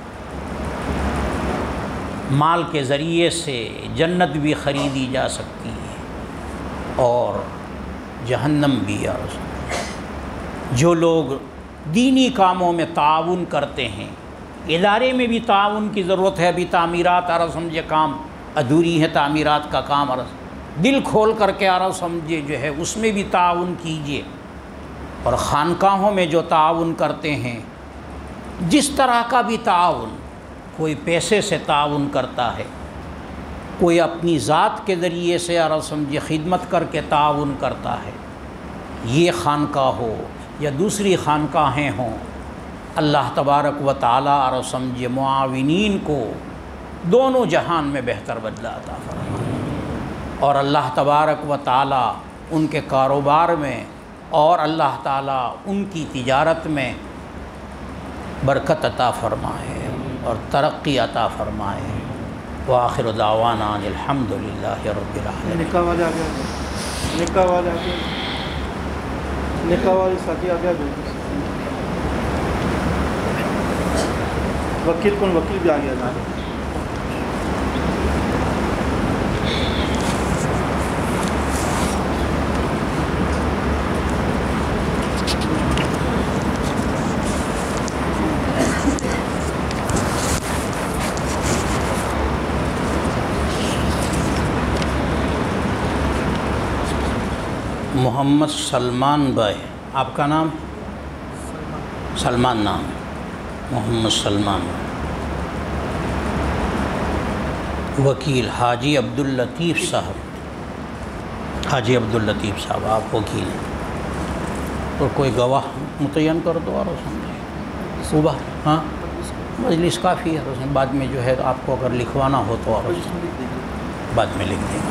مال کے ذریعے سے جنت بھی خریدی جا سکتی ہے اور جہنم بھی. عرب سمجھے جو لوگ دینی کاموں میں تعاون کرتے ہیں، ادارے میں بھی تعاون کی ضرورت ہے. ابھی تعمیرات عرب سمجھے کام ادھوری ہے، تعمیرات کا کام عرب دل کھول کر کے عرب سمجھے جو ہے اس میں بھی تعاون کیجیے. اور خانقاہوں میں جو تعاون کرتے ہیں، جس طرح کا بھی تعاون، کوئی پیسے سے تعاون کرتا ہے، کوئی اپنی ذات کے ذریعے سے عرب سمجھے خدمت کر کے تعاون کرتا ہے، یہ خانقاہ ہو یا دوسری خانقاہیں ہوں، اللہ تبارک و تعالیٰ عرب سمجھے معاونین کو دونوں جہان میں بہتر بدلہ عطا فرمائے. اور اللہ تبارک و تعالیٰ ان کے کاروبار میں اور اللہ تعالیٰ ان کی تجارت میں برکت عطا فرمائے اور ترقی عطا فرمائے. وآخر دعوانا الحمدللہ رب العالمین. نکاح والے آگے نکاح والے ساتھی آگے وکیل کون وکیل بھی آ گیا تھا. محمد سلمان بھائی، آپ کا نام؟ سلمان نام، محمد سلمان. وکیل حاجی عبداللطیف صاحب، حاجی عبداللطیف صاحب آپ وکیل ہیں، اور کوئی گواہ متعین کر دو اور سمجھے صبح. ہاں مجلس کافی ہے، بعد میں جو ہے آپ کو اگر لکھوانا ہو تو اور بعد میں لکھ دیں گے.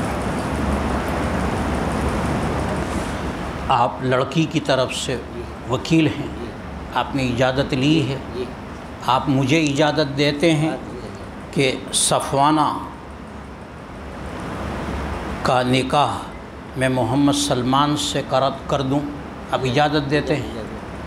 آپ لڑکی کی طرف سے وکیل ہیں، آپ نے اجازت لی ہے، آپ مجھے اجازت دیتے ہیں کہ صفوانہ کا نکاح میں محمد سلمان سے کر دوں؟ آپ اجازت دیتے ہیں؟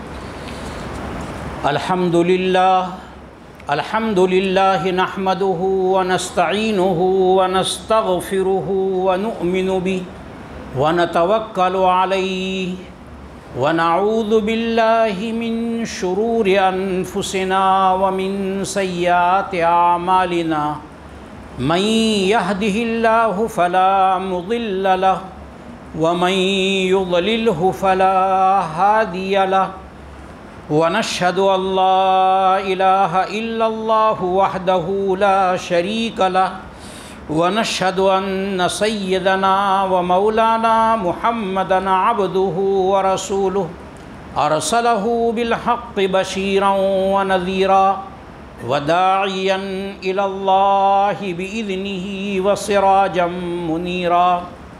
الحمدللہ نحمدہ ونستعینہ ونستغفرہ ونؤمن بہ ونتوکل علیہ ونعوذ باللہ من شرور انفسنا ومن سیئات اعمالنا من یہدہ اللہ فلا مضل لہ ومن یضللہ فلا ہادی لہ ونشہد ان لا الہ الا اللہ وحدہ لا شریک لہ ونشہد ان سیدنا ومولانا محمدا عبدہ ورسولہ ارسلہ بالحق بشیرا ونذیرا وداعیا الی اللہ بإذنہ وسراجا منیرا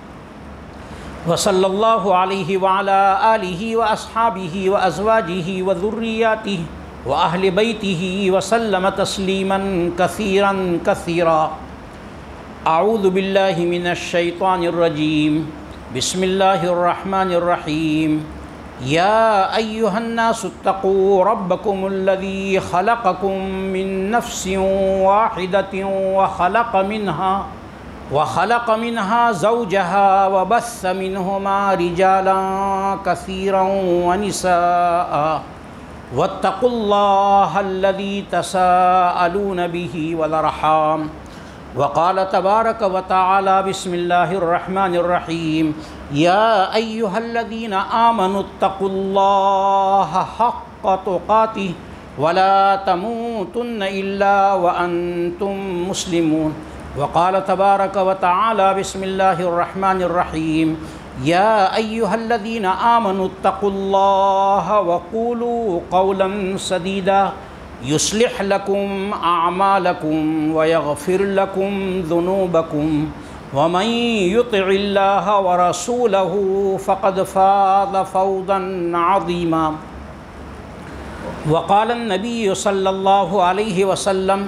وصلی اللہ علیہ وعلا آلہ واصحابہ وازواجہ وذریاتہ واہل بیتہ وسلم تسلیما کثیرا کثیرا. اعوذ باللہ من الشیطان الرجیم. بسم اللہ الرحمن الرحیم. یا ایہا الناس اتقوا ربکم الذی خلقکم من نفس واحدۃ وخلق منها زوجها وبث منهما رجالا كثيرا ونساء واتقوا الله الذي تساءلون به والأرحام وقال تبارك وتعالى بسم الله الرحمن الرحيم. يا أيها الذين آمنوا اتقوا الله حق تقاته ولا تموتن إلا وأنتم مسلمون. وقال تبارك وتعالى بسم الله الرحمن الرحيم. يا أيها الذين آمنوا اتقوا الله وقولوا قولا سديدا يصلح لكم أعمالكم ويغفر لكم ذنوبكم ومن يطع الله ورسوله فقد فاز فوزا عظيما. وقال النبي صلى الله عليه وسلم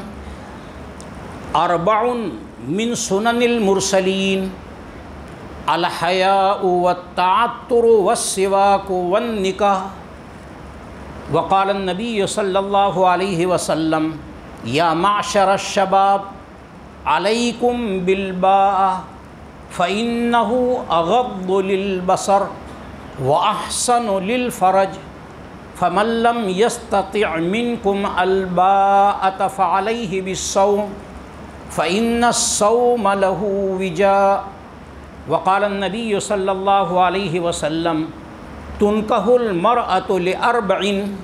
اربع من سنن المرسلین الحیاء والتعطر والسواک والنکاح. وقال النبی صلی اللہ علیہ وسلم یا معشر الشباب علیکم بالباء فإنه اغض للبصر واحسن للفرج فمن لم يستطع منکم الباءة فعلیہ بالصوم فإن الصوم له وجاء. وقال النبي صلى الله عليه وسلم تنكح المرأة لأربع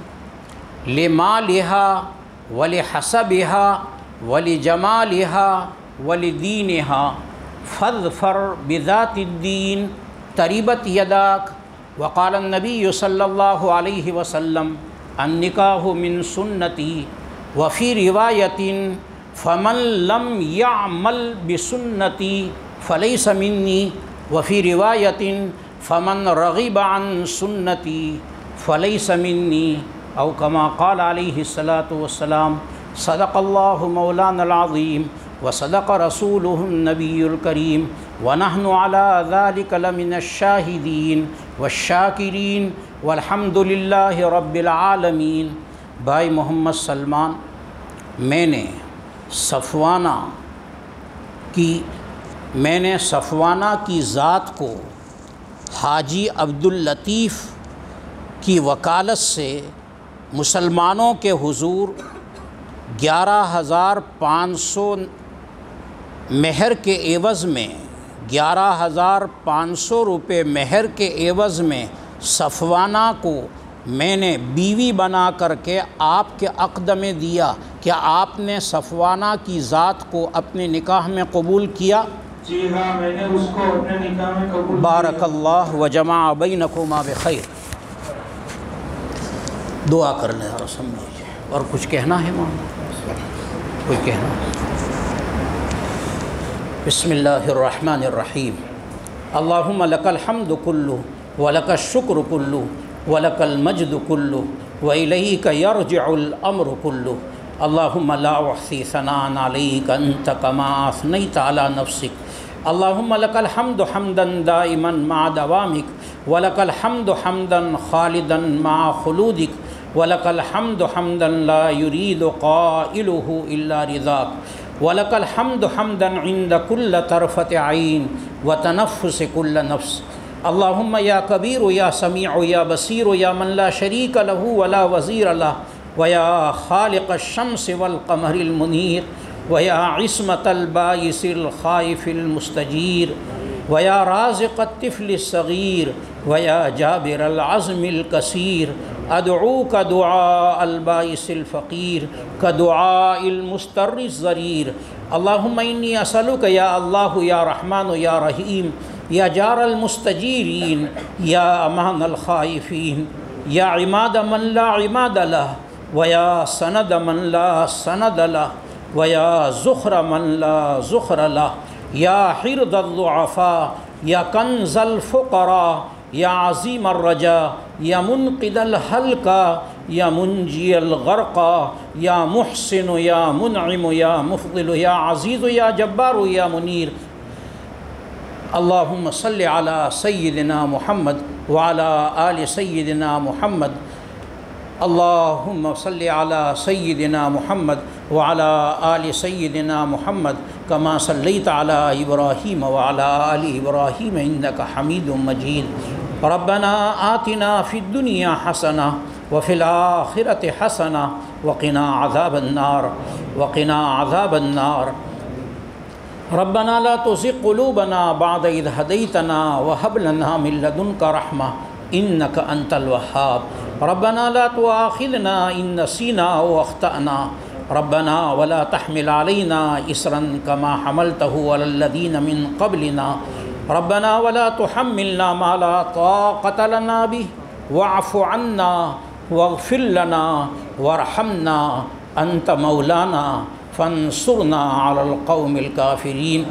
لمالها ولحسبها ولجمالها ولدينها فاظفر بذات الدين تربت يداك. وقال النبي صلى الله عليه وسلم النكاح من سنتي. وفي رواية فمن لم يعمل بسنتي فليس مني. وفي رواية فمن رغب عن سنتي فليس مني أو كما قال عليه الصلاة والسلام. صدق الله مولانا العظيم وصدق رسوله النبي الكريم ونحن على ذلك لمن الشاهدين والشاكرين والحمد لله رب العالمين. بھائی محمد سلمان، میں نے صفوانہ کی ذات کو حاجی عبداللطیف کی وکالت سے مسلمانوں کے حضور 11,500 مہر کے عوض میں 11,500 روپے مہر کے عوض میں صفوانہ کو میں نے بیوی بنا کر کے آپ کے عقد میں دیا، کیا آپ نے صفوانہ کی ذات کو اپنے نکاح میں قبول کیا؟ جی ہاں، میں نے اس کو اپنے نکاح میں قبول بارک اللہ وجمع بینکما بخیر۔ دعا کر لیں اور سمجھیے۔ اور کچھ کہنا ہے مولانا؟ کوئی کہنا؟ بسم اللہ الرحمن الرحیم۔ اللہم لک الحمد کلہ ولک الشکر کلہ ولک المجد کلہ وإلیک یرجع الامر کلہ۔ اللہم لا احصی ثناء علیک انت کما اثنیت علی نفسک۔ اللہم لک الحمد حمدا دائما مع دوامک ولک الحمد حمدا خالدا مع خلودک وَلَكَ الْحَمْدُ حَمْدًا لَا يُرِيدُ قَائِلُهُ إِلَّا رِضَاكَ وَلَكَ الْحَمْدُ حَمْدًا عِنْدَ كُلِّ طَرْفَةِ عَيْنٍ وَتَنَفُّسِ كُلِّ نَفْسٍ۔ اللہم یا کبیر یا سمیع یا بصیر یا من لا شریک لہ ولا وزیر لہ ویا خالق الشمس والقمر المنیر ویا عصمت البائس الخائف المستجیر ویا رازق الطفل الصغیر ویا جابر العزم الکثیر ادعوک دعاء البائس الفقیر کدعاء المستر الضریر۔ اللہم انی اسألک یا اللہ یا رحمن یا رحیم یا جار المستجیرین یا امان الخائفین یا عماد من لا عماد لہ ویا سند من لا سند لہ ویا ذخر من لا ذخر لہ یا حرد الضعفاء یا کنز الفقراء یا عظیم الرجا یا منقذ الحلقہ یا منجی الغرقہ یا محسن یا منعم یا مفضل یا عزیز یا جبار یا منیر۔ اللہم صلی علی سیدنا محمد وعلی آل سیدنا محمد۔ اللہم صلی علی سیدنا محمد وعلی آل سیدنا محمد کما صلیت علی ابراہیم وعلی آل ابراہیم انک حمید مجید۔ ربنا آتنا فی الدنیا حسنہ وفی الآخرۃ حسنہ وقنا عذاب النار وقنا عذاب النار۔ ربنا لا تزغ قلوبنا بعد اذ هديتنا وهب لنا من لدنك رحمة انك انت الوهاب۔ ربنا لا تؤاخذنا ان نسينا او اخطأنا ربنا ولا تحمل علينا إصرا كما حملته على الذين من قبلنا ربنا ولا تحملنا ما لا طاقة لنا به واعف عنا واغفر لنا وارحمنا أنت مولانا فانصرنا على القوم الكافرين۔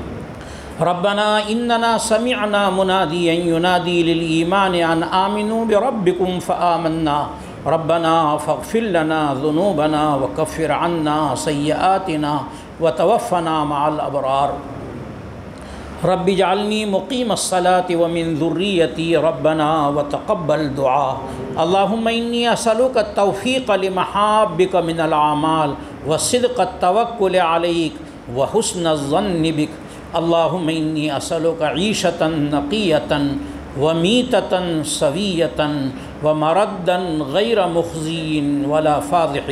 ربنا إننا سمعنا مناديا ينادي للإيمان أن آمنوا بربكم فآمنا ربنا فاغفر لنا ذنوبنا وكفر عنا سيئاتنا وتوفنا مع الأبرار۔ رب اجعلني مقيم الصلاة ومن ذريتي ربنا وتقبل دعاء۔ اللهم إني أسألك التوفيق لمحابك من الأعمال وصدق التوكل عليك وحسن الظن بك۔ اللهم إني أسألك عيشة نقية وميتة سوية ومردا غير مخزي ولا فاضح۔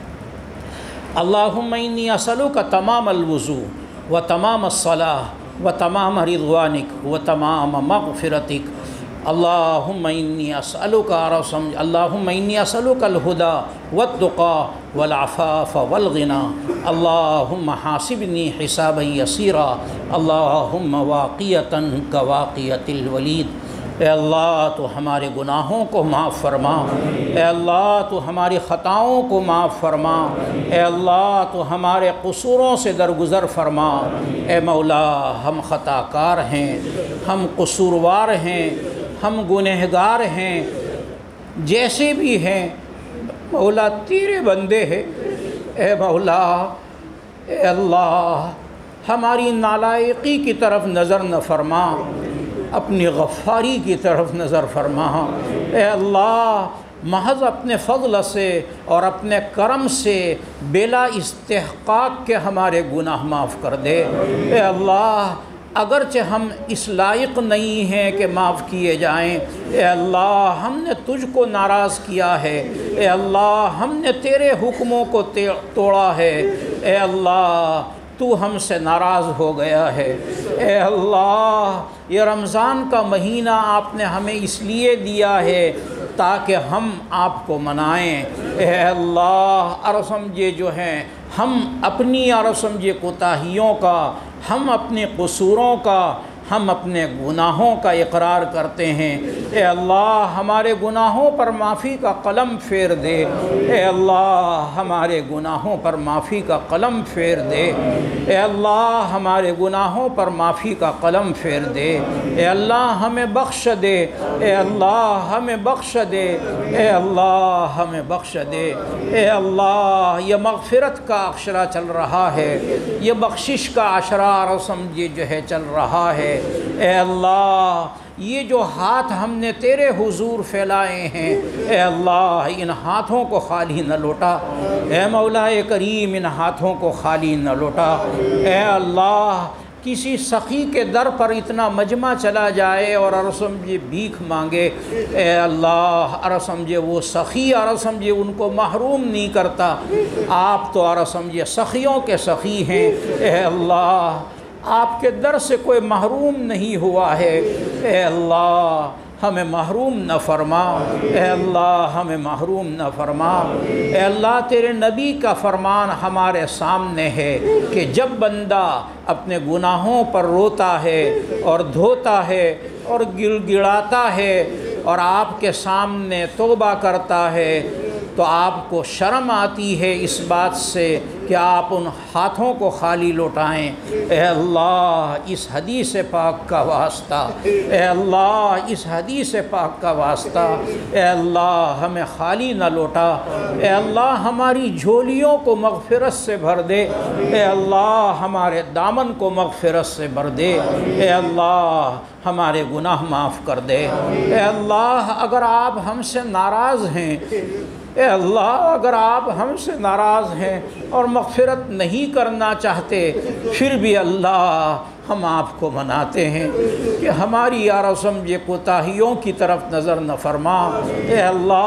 اللهم إني أسألك تمام الوضوء وتمام الصلاة وتمام رضوانك وتمام مغفرتك۔ اللهم إني أسألك اللهم إني أسألك الهدى والتقى والعفاف والغنى۔ اللهم حاسبني حسابا يسيرا اللهم واقية كواقية الوليد۔ اے اللہ تو ہمارے گناہوں کو معاف فرما، اے اللہ تو ہماری خطاؤں کو معاف فرما، اے اللہ تو ہمارے قصوروں سے درگزر فرما۔ اے مولا ہم خطا کار ہیں، ہم قصوروار ہیں، ہم گنہگار ہیں، جیسے بھی ہیں مولا تیرے بندے ہیں۔ اے مولا اے اللہ ہماری نالائقی کی طرف نظر نہ فرما، اپنی غفاری کی طرف نظر فرما۔ اے اللہ محض اپنے فضل سے اور اپنے کرم سے بلا استحقاق کے ہمارے گناہ معاف کر دے۔ اے اللہ اگرچہ ہم اس لائق نہیں ہیں کہ معاف کیے جائیں، اے اللہ ہم نے تجھ کو ناراض کیا ہے، اے اللہ ہم نے تیرے حکموں کو توڑا ہے، اے اللہ تو ہم سے ناراض ہو گیا ہے۔ اے اللہ یہ رمضان کا مہینہ آپ نے ہمیں اس لیے دیا ہے تاکہ ہم آپ کو منائیں۔ اے اللہ اور سمجھے جو ہیں ہم اپنی اور سمجھے کوتاہیوں کا، ہم اپنے قصوروں کا، ہم اپنے گناہوں کا اقرار کرتے ہیں۔ اے اللہ ہمارے گناہوں پر معافی کا قلم پھیر دے۔ اے اللہ ہمارے گناہوں پر معافی کا قلم پھیر دے۔ اے اللہ ہمارے گناہوں پر معافی کا قلم پھیر دے۔ اے اللہ ہمیں بخش دے۔ اے اللہ ہمیں بخش دے۔ اے اللہ ہمیں بخش دے۔ اے اللہ یہ مغفرت کا عشرہ چل رہا ہے، یہ بخشش کا عشرہ اور سمجھے جو ہے چل رہا ہے۔ اے اللہ یہ جو ہاتھ ہم نے تیرے حضور پھیلائے ہیں، اے اللہ ان ہاتھوں کو خالی نہ لوٹا۔ اے مولا کریم ان ہاتھوں کو خالی نہ لوٹا۔ اے اللہ کسی سخی کے در پر اتنا مجمع چلا جائے اور سمجھے بھیک مانگے، اے اللہ سمجھے وہ سخی سمجھے ان کو محروم نہیں کرتا۔ آپ تو سمجھے سخیوں کے سخی ہیں۔ اے اللہ آپ کے در سے کوئی محروم نہیں ہوا ہے۔ اے اللہ ہمیں محروم نہ فرما۔ اے اللہ ہمیں محروم نہ فرما۔ اے اللہ تیرے نبی کا فرمان ہمارے سامنے ہے کہ جب بندہ اپنے گناہوں پر روتا ہے اور دھوتا ہے اور گڑ گڑاتا ہے اور آپ کے سامنے توبہ کرتا ہے تو آپ کو شرم آتی ہے اس بات سے کہ آپ ان ہاتھوں کو خالی لوٹائیں۔ اے اللہ اس حدیث پاک کا واسطہ، اے اللہ اس حدیث پاک کا واسطہ، اے اللہ ہمیں خالی نہ لوٹا۔ اے اللہ ہماری جھولیوں کو مغفرت سے بھر دے۔ اے اللہ ہمارے دامن کو مغفرت سے بھر دے۔ اے اللہ ہمارے گناہ معاف کر دے۔ اے اللہ اگر آپ ہم سے ناراض ہیں، اے اللہ اگر آپ ہم سے ناراض ہیں اور مغفرت نہیں کرنا چاہتے، پھر بھی اللہ ہم آپ کو مناتے ہیں کہ ہماری سمجھے کوتاہیوں کی طرف نظر نہ فرما۔ اے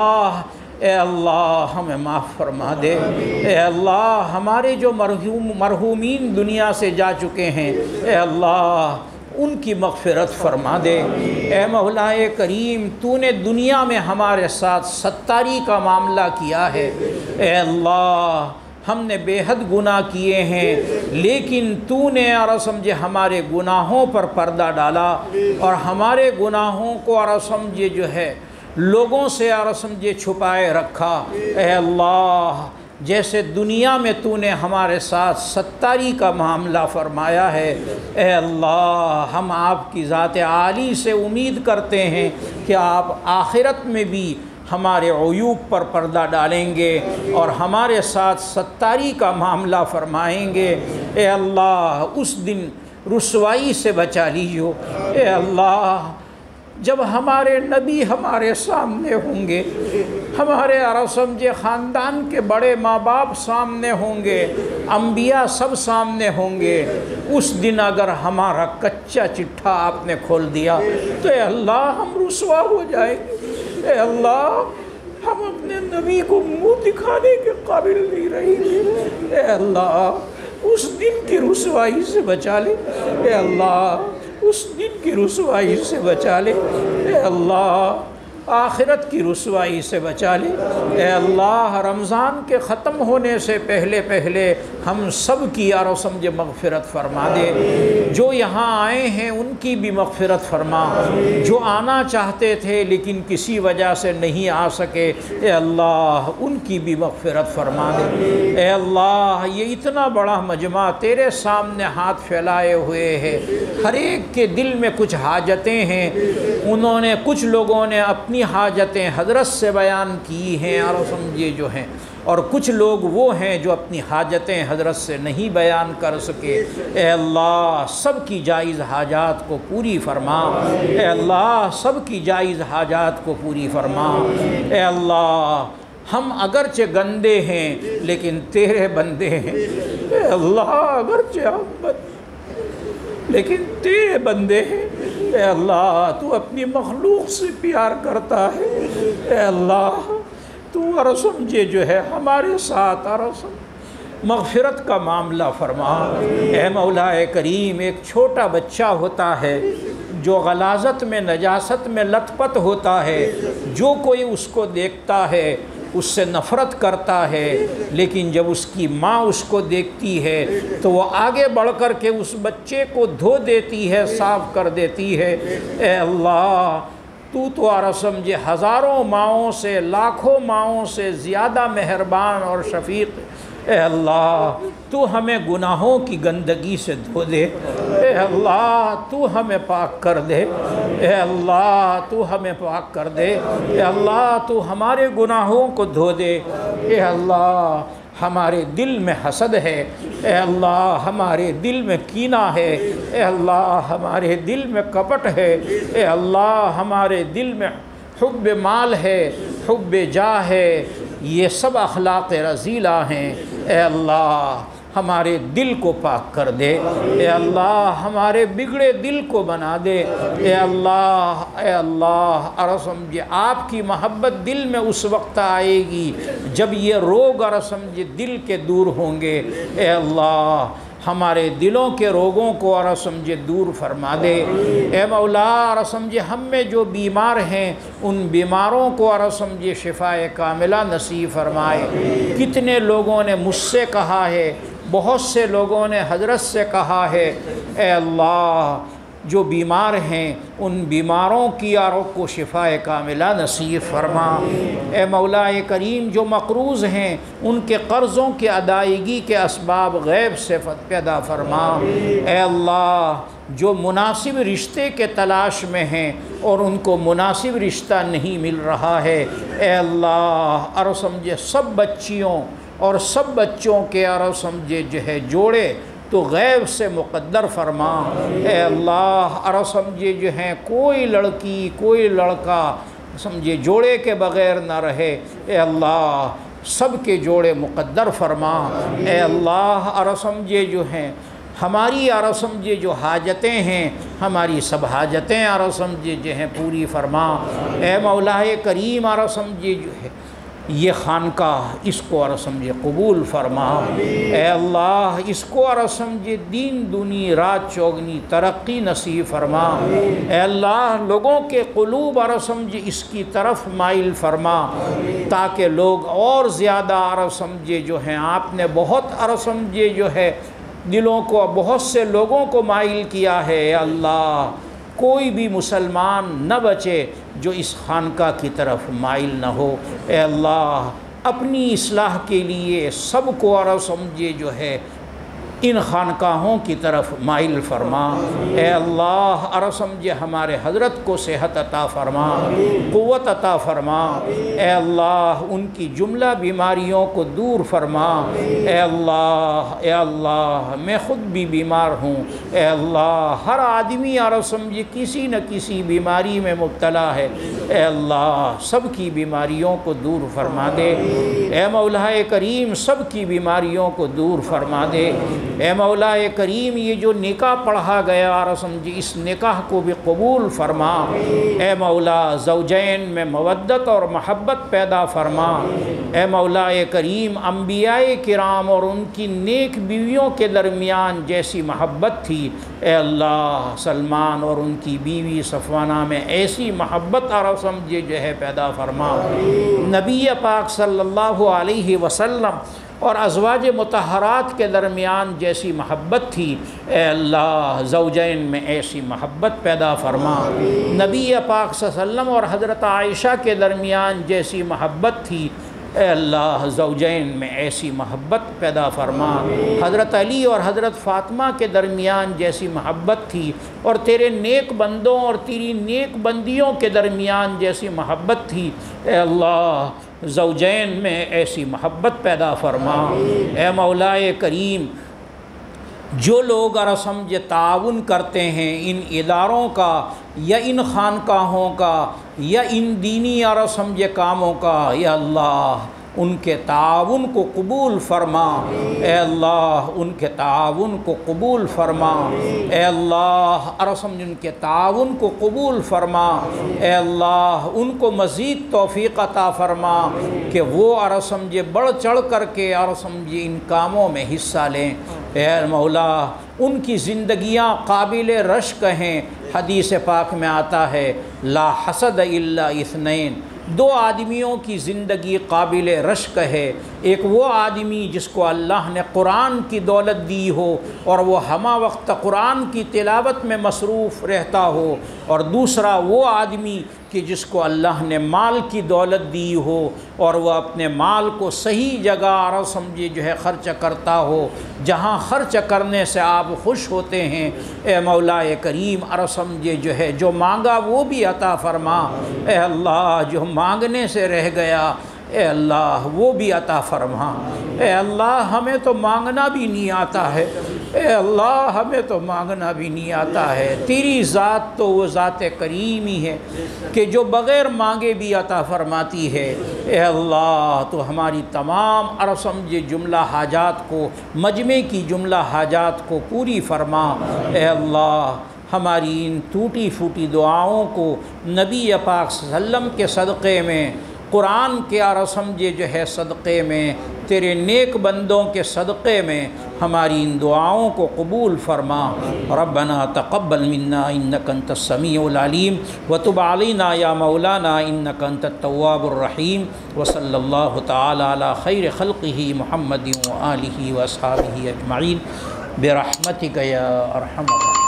اللہ ہمیں معاف فرما دے۔ اے اللہ ہمارے جو مرحومین دنیا سے جا چکے ہیں، اے اللہ ان کی مغفرت فرما دے۔ اے مولا کریم تو نے دنیا میں ہمارے ساتھ ستاری کا معاملہ کیا ہے۔ اے اللہ ہم نے بے حد گناہ کیے ہیں، لیکن تو نے سمجھے ہمارے گناہوں پر پردہ ڈالا اور ہمارے گناہوں کو سمجھے جو ہے لوگوں سے سمجھے چھپائے رکھا۔ اے اللہ جیسے دنیا میں تو نے ہمارے ساتھ ستاری کا معاملہ فرمایا ہے، اے اللہ ہم آپ کی ذات عالی سے امید کرتے ہیں کہ آپ آخرت میں بھی ہمارے عیوب پر پردہ ڈالیں گے اور ہمارے ساتھ ستاری کا معاملہ فرمائیں گے۔ اے اللہ اس دن رسوائی سے بچا لیجو۔ اے اللہ جب ہمارے نبی ہمارے سامنے ہوں گے، ہمارے سمجھے خاندان کے بڑے ماں باپ سامنے ہوں گے، انبیاء سب سامنے ہوں گے، اس دن اگر ہمارا کچا چٹھا آپ نے کھول دیا تو اے اللہ ہم رسوا ہو جائیں گے۔ اے اللہ ہم اپنے نبی کو منہ دکھانے کے قابل نہیں رہیں گے۔ اے اللہ اس دن کی رسوائی سے بچا لے۔ اے اللہ اس دن کی رسوائی سے بچا لے۔ اے اللہ آخرت کی رسوائی سے بچا لے۔ اے اللہ رمضان کے ختم ہونے سے پہلے پہلے ہم سب کی سمجھے مغفرت فرما دے۔ جو یہاں آئے ہیں ان کی بھی مغفرت فرما، جو آنا چاہتے تھے لیکن کسی وجہ سے نہیں آ سکے، اے اللہ ان کی بھی مغفرت فرما دے۔ اے اللہ یہ اتنا بڑا مجمع تیرے سامنے ہاتھ پھیلائے ہوئے ہے، ہر ایک کے دل میں کچھ حاجتیں ہیں، کچھ لوگوں نے اپنی حاجتیں حضرت سے بیان کی ہیں اور سمجھے جو ہیں، اور کچھ لوگ وہ ہیں جو اپنی حاجتیں حضرت سے نہیں بیان کر سکے۔ اے اللہ سب کی جائز حاجات کو پوری فرما۔ اے اللہ سب کی جائز حاجات کو پوری فرما۔ اے اللہ ہم اگرچہ گندے ہیں لیکن تیرے بندے ہیں۔ اے اللہ اگرچہ ہم لیکن تیرے بندے ہیں۔ اے اللہ تو اپنی مخلوق سے پیار کرتا ہے۔ اے اللہ تو سمجھے جو ہے ہمارے ساتھ مغفرت کا معاملہ فرما۔ اے مولا کریم ایک چھوٹا بچہ ہوتا ہے جو غلاظت میں نجاست میں لت پت ہوتا ہے، جو کوئی اس کو دیکھتا ہے اس سے نفرت کرتا ہے، لیکن جب اس کی ماں اس کو دیکھتی ہے تو وہ آگے بڑھ کر کے اس بچے کو دھو دیتی ہے، صاف کر دیتی ہے۔ اے اللہ تو آرہ سمجھے ہزاروں ماؤں سے، لاکھوں ماؤں سے زیادہ مہربان اور شفیق۔ اے اللہ تو ہمیں گناہوں کی گندگی سے دھو دے، اے اللہ تو ہمیں پاک کر دے، اے اللہ تو ہمیں پاک کر دے، اے اللہ تو ہمارے گناہوں کو دھو دے۔ اے اللہ ہمارے دل میں حسد ہے، اے اللہ ہمارے دل میں کینہ ہے، اے اللہ ہمارے دل میں کپٹ ہے، اے اللہ ہمارے دل میں حب مال ہے، حب جاہ ہے، یہ سب اخلاق رذیلہ ہیں۔ اے اللہ ہمارے دل کو پاک کر دے، اے اللہ ہمارے بگڑے دل کو بنا دے، اے اللہ ارہ سمجھے آپ کی محبت دل میں اس وقت آئے گی جب یہ روگ ارہ سمجھے دل کے دور ہوں گے۔ اے اللہ ہمارے دلوں کے روگوں کو ارہ سمجھے دور فرما دے۔ اے مولا ارہ سمجھے ہم میں جو بیمار ہیں ان بیماروں کو ارہ سمجھے شفاء کاملہ نصیب فرمائے۔ کتنے لوگوں نے مجھ سے کہا ہے، بہت سے لوگوں نے حضرت سے کہا ہے، اے اللہ جو بیمار ہیں ان بیماروں کی یاروں کو شفاء کاملہ نصیب فرما۔ اے مولا کریم جو مقروض ہیں ان کے قرضوں کے ادائیگی کے اسباب غیب سے پیدا فرما۔ اے اللہ جو مناسب رشتے کے تلاش میں ہیں اور ان کو مناسب رشتہ نہیں مل رہا ہے، اے اللہ ارہ سمجھے سب بچیوں اور سب بچوں کے ارہ سمجھے جو ہے جوڑے تو غیب سے مقدر فرما۔ اے اللہ ارہ سمجھے جو ہیں کوئی لڑکی کوئی لڑکا سمجھے جوڑے کے بغیر نہ رہے، اے اللہ سب کے جوڑے مقدر فرما۔ اے اللہ ارہ سمجھے جو ہیں ہماری ارہ سمجھے جو حاجتیں ہیں ہماری سب حاجتیں ارہ سمجھے جو ہیں پوری فرما۔ اے مولا کریم ارہ سمجھے جو ہے یہ خانقاہ اس کو ارہ سمجھے قبول فرما۔ اے اللہ اس کو ارہ سمجھے دین دنی رات چوگنی ترقی نصیب فرما۔ اے اللہ لوگوں کے قلوب ارہ سمجھے اس کی طرف مائل فرما تاکہ لوگ اور زیادہ ارہ سمجھے جو ہیں آپ نے بہت ارہ سمجھے جو ہے دلوں کو بہت سے لوگوں کو مائل کیا ہے۔ اے اللہ کوئی بھی مسلمان نہ بچے جو اس خانقاہ کی طرف مائل نہ ہو۔ اے اللہ اپنی اصلاح کے لیے سب کو ارہ سمجھے جو ہے ان خانقاہوں کی طرف مائل فرما۔ اے اللہ ارہ سمجھے ہمارے حضرت کو صحت عطا فرما، قوت عطا فرما۔ اے اللہ ان کی جملہ بیماریوں کو دور فرما۔ اے اللہ میں خود بھی بیمار ہوں، اے اللہ ہر آدمی ارہ سمجھے کسی نہ کسی بیماری میں مبتلا ہے، اے اللہ سب کی بیماریوں کو دور فرما دے۔ اے مولا کریم سب کی بیماریوں کو دور فرما دے۔ اے مولا کریم یہ جو نکاح پڑھا گیا ارہ سمجھے اس نکاح کو بھی قبول فرما۔ اے مولا زوجین میں مودت اور محبت پیدا فرما۔ اے مولا کریم انبیاء کرام اور ان کی نیک بیویوں کے درمیان جیسی محبت تھی، اے اللہ سلمان اور ان کی بیوی صفوانہ میں ایسی محبت ارہ سمجھے جو ہے پیدا فرما۔ نبی پاک صلی اللہ علیہ وسلم اور ازواج مطہرات کے درمیان جیسی محبت تھی، اے اللہ زوجین میں ایسی محبت پیدا فرما۔ نبی پاک صلی اللہ علیہ وسلم اور حضرت عائشہ کے درمیان جیسی محبت تھی، اے اللہ زوجین میں ایسی محبت پیدا فرما۔ حضرت علی اور حضرت فاطمہ کے درمیان جیسی محبت تھی اور تیرے نیک بندوں اور تیری نیک بندیوں کے درمیان جیسی محبت تھی، اے اللہ زوجین میں ایسی محبت پیدا فرما۔ اے مولا کریم جو لوگ ارہ سمجھے تعاون کرتے ہیں ان اداروں کا یا ان خانقاہوں کا یا ان دینی ارہ سمجھے کاموں کا، یا اللہ ان کے تعاون کو قبول فرما۔ اے اللہ ان کے تعاون کو قبول فرما۔ اے اللہ ارہ سمجھے ان کے تعاون کو قبول فرما۔ اے اللہ ان کو مزید توفیق عطا فرما کہ وہ ارہ سمجھے بڑھ چڑھ کر کے ارہ سمجھے ان کاموں میں حصہ لیں۔ اے مولا ان کی زندگیاں قابل رشک ہیں، حدیث پاک میں آتا ہے لا حسد الا اثنین، دو آدمیوں کی زندگی قابل رشک ہے، ایک وہ آدمی جس کو اللہ نے قرآن کی دولت دی ہو اور وہ ہمہ وقت قرآن کی تلاوت میں مصروف رہتا ہو، اور دوسرا وہ آدمی کہ جس کو اللہ نے مال کی دولت دی ہو اور وہ اپنے مال کو صحیح جگہ اور سمجھے جو ہے خرچ کرتا ہو، جہاں خرچ کرنے سے آپ خوش ہوتے ہیں۔ اے مولا کریم اور سمجھے جو ہے جو مانگا وہ بھی عطا فرما، اے اللہ جو مانگنے سے رہ گیا اے اللہ وہ بھی عطا فرما، اے اللہ ہمیں تو مانگنا بھی نہیں آتا ہے، اے اللہ ہمیں تو مانگنا بھی نہیں آتا ہے، تیری ذات تو وہ ذات کریم ہی ہے کہ جو بغیر مانگے بھی عطا فرماتی ہے۔ اے اللہ تو ہماری تمام اور سمجھے جملہ حاجات کو، مجمع کی جملہ حاجات کو پوری فرما۔ اے اللہ ہماری ان ٹوٹی پھوٹی دعاؤں کو نبی پاک صلی اللہ علیہ وسلم کے صدقے میں، قرآن کے اور سمجھے جو ہے صدقے میں، تیرے نیک بندوں کے صدقے میں ہماری ان دعاؤں کو قبول فرما۔ ربنا تقبل منا انک انت السمیع العلیم وتب علینا یا مولانا انک انت التواب الرحیم، وصلی اللہ تعالی علی خیر خلقہ محمد وآلہ واصحابہ اجمعین برحمتک یا ارحم الراحمین۔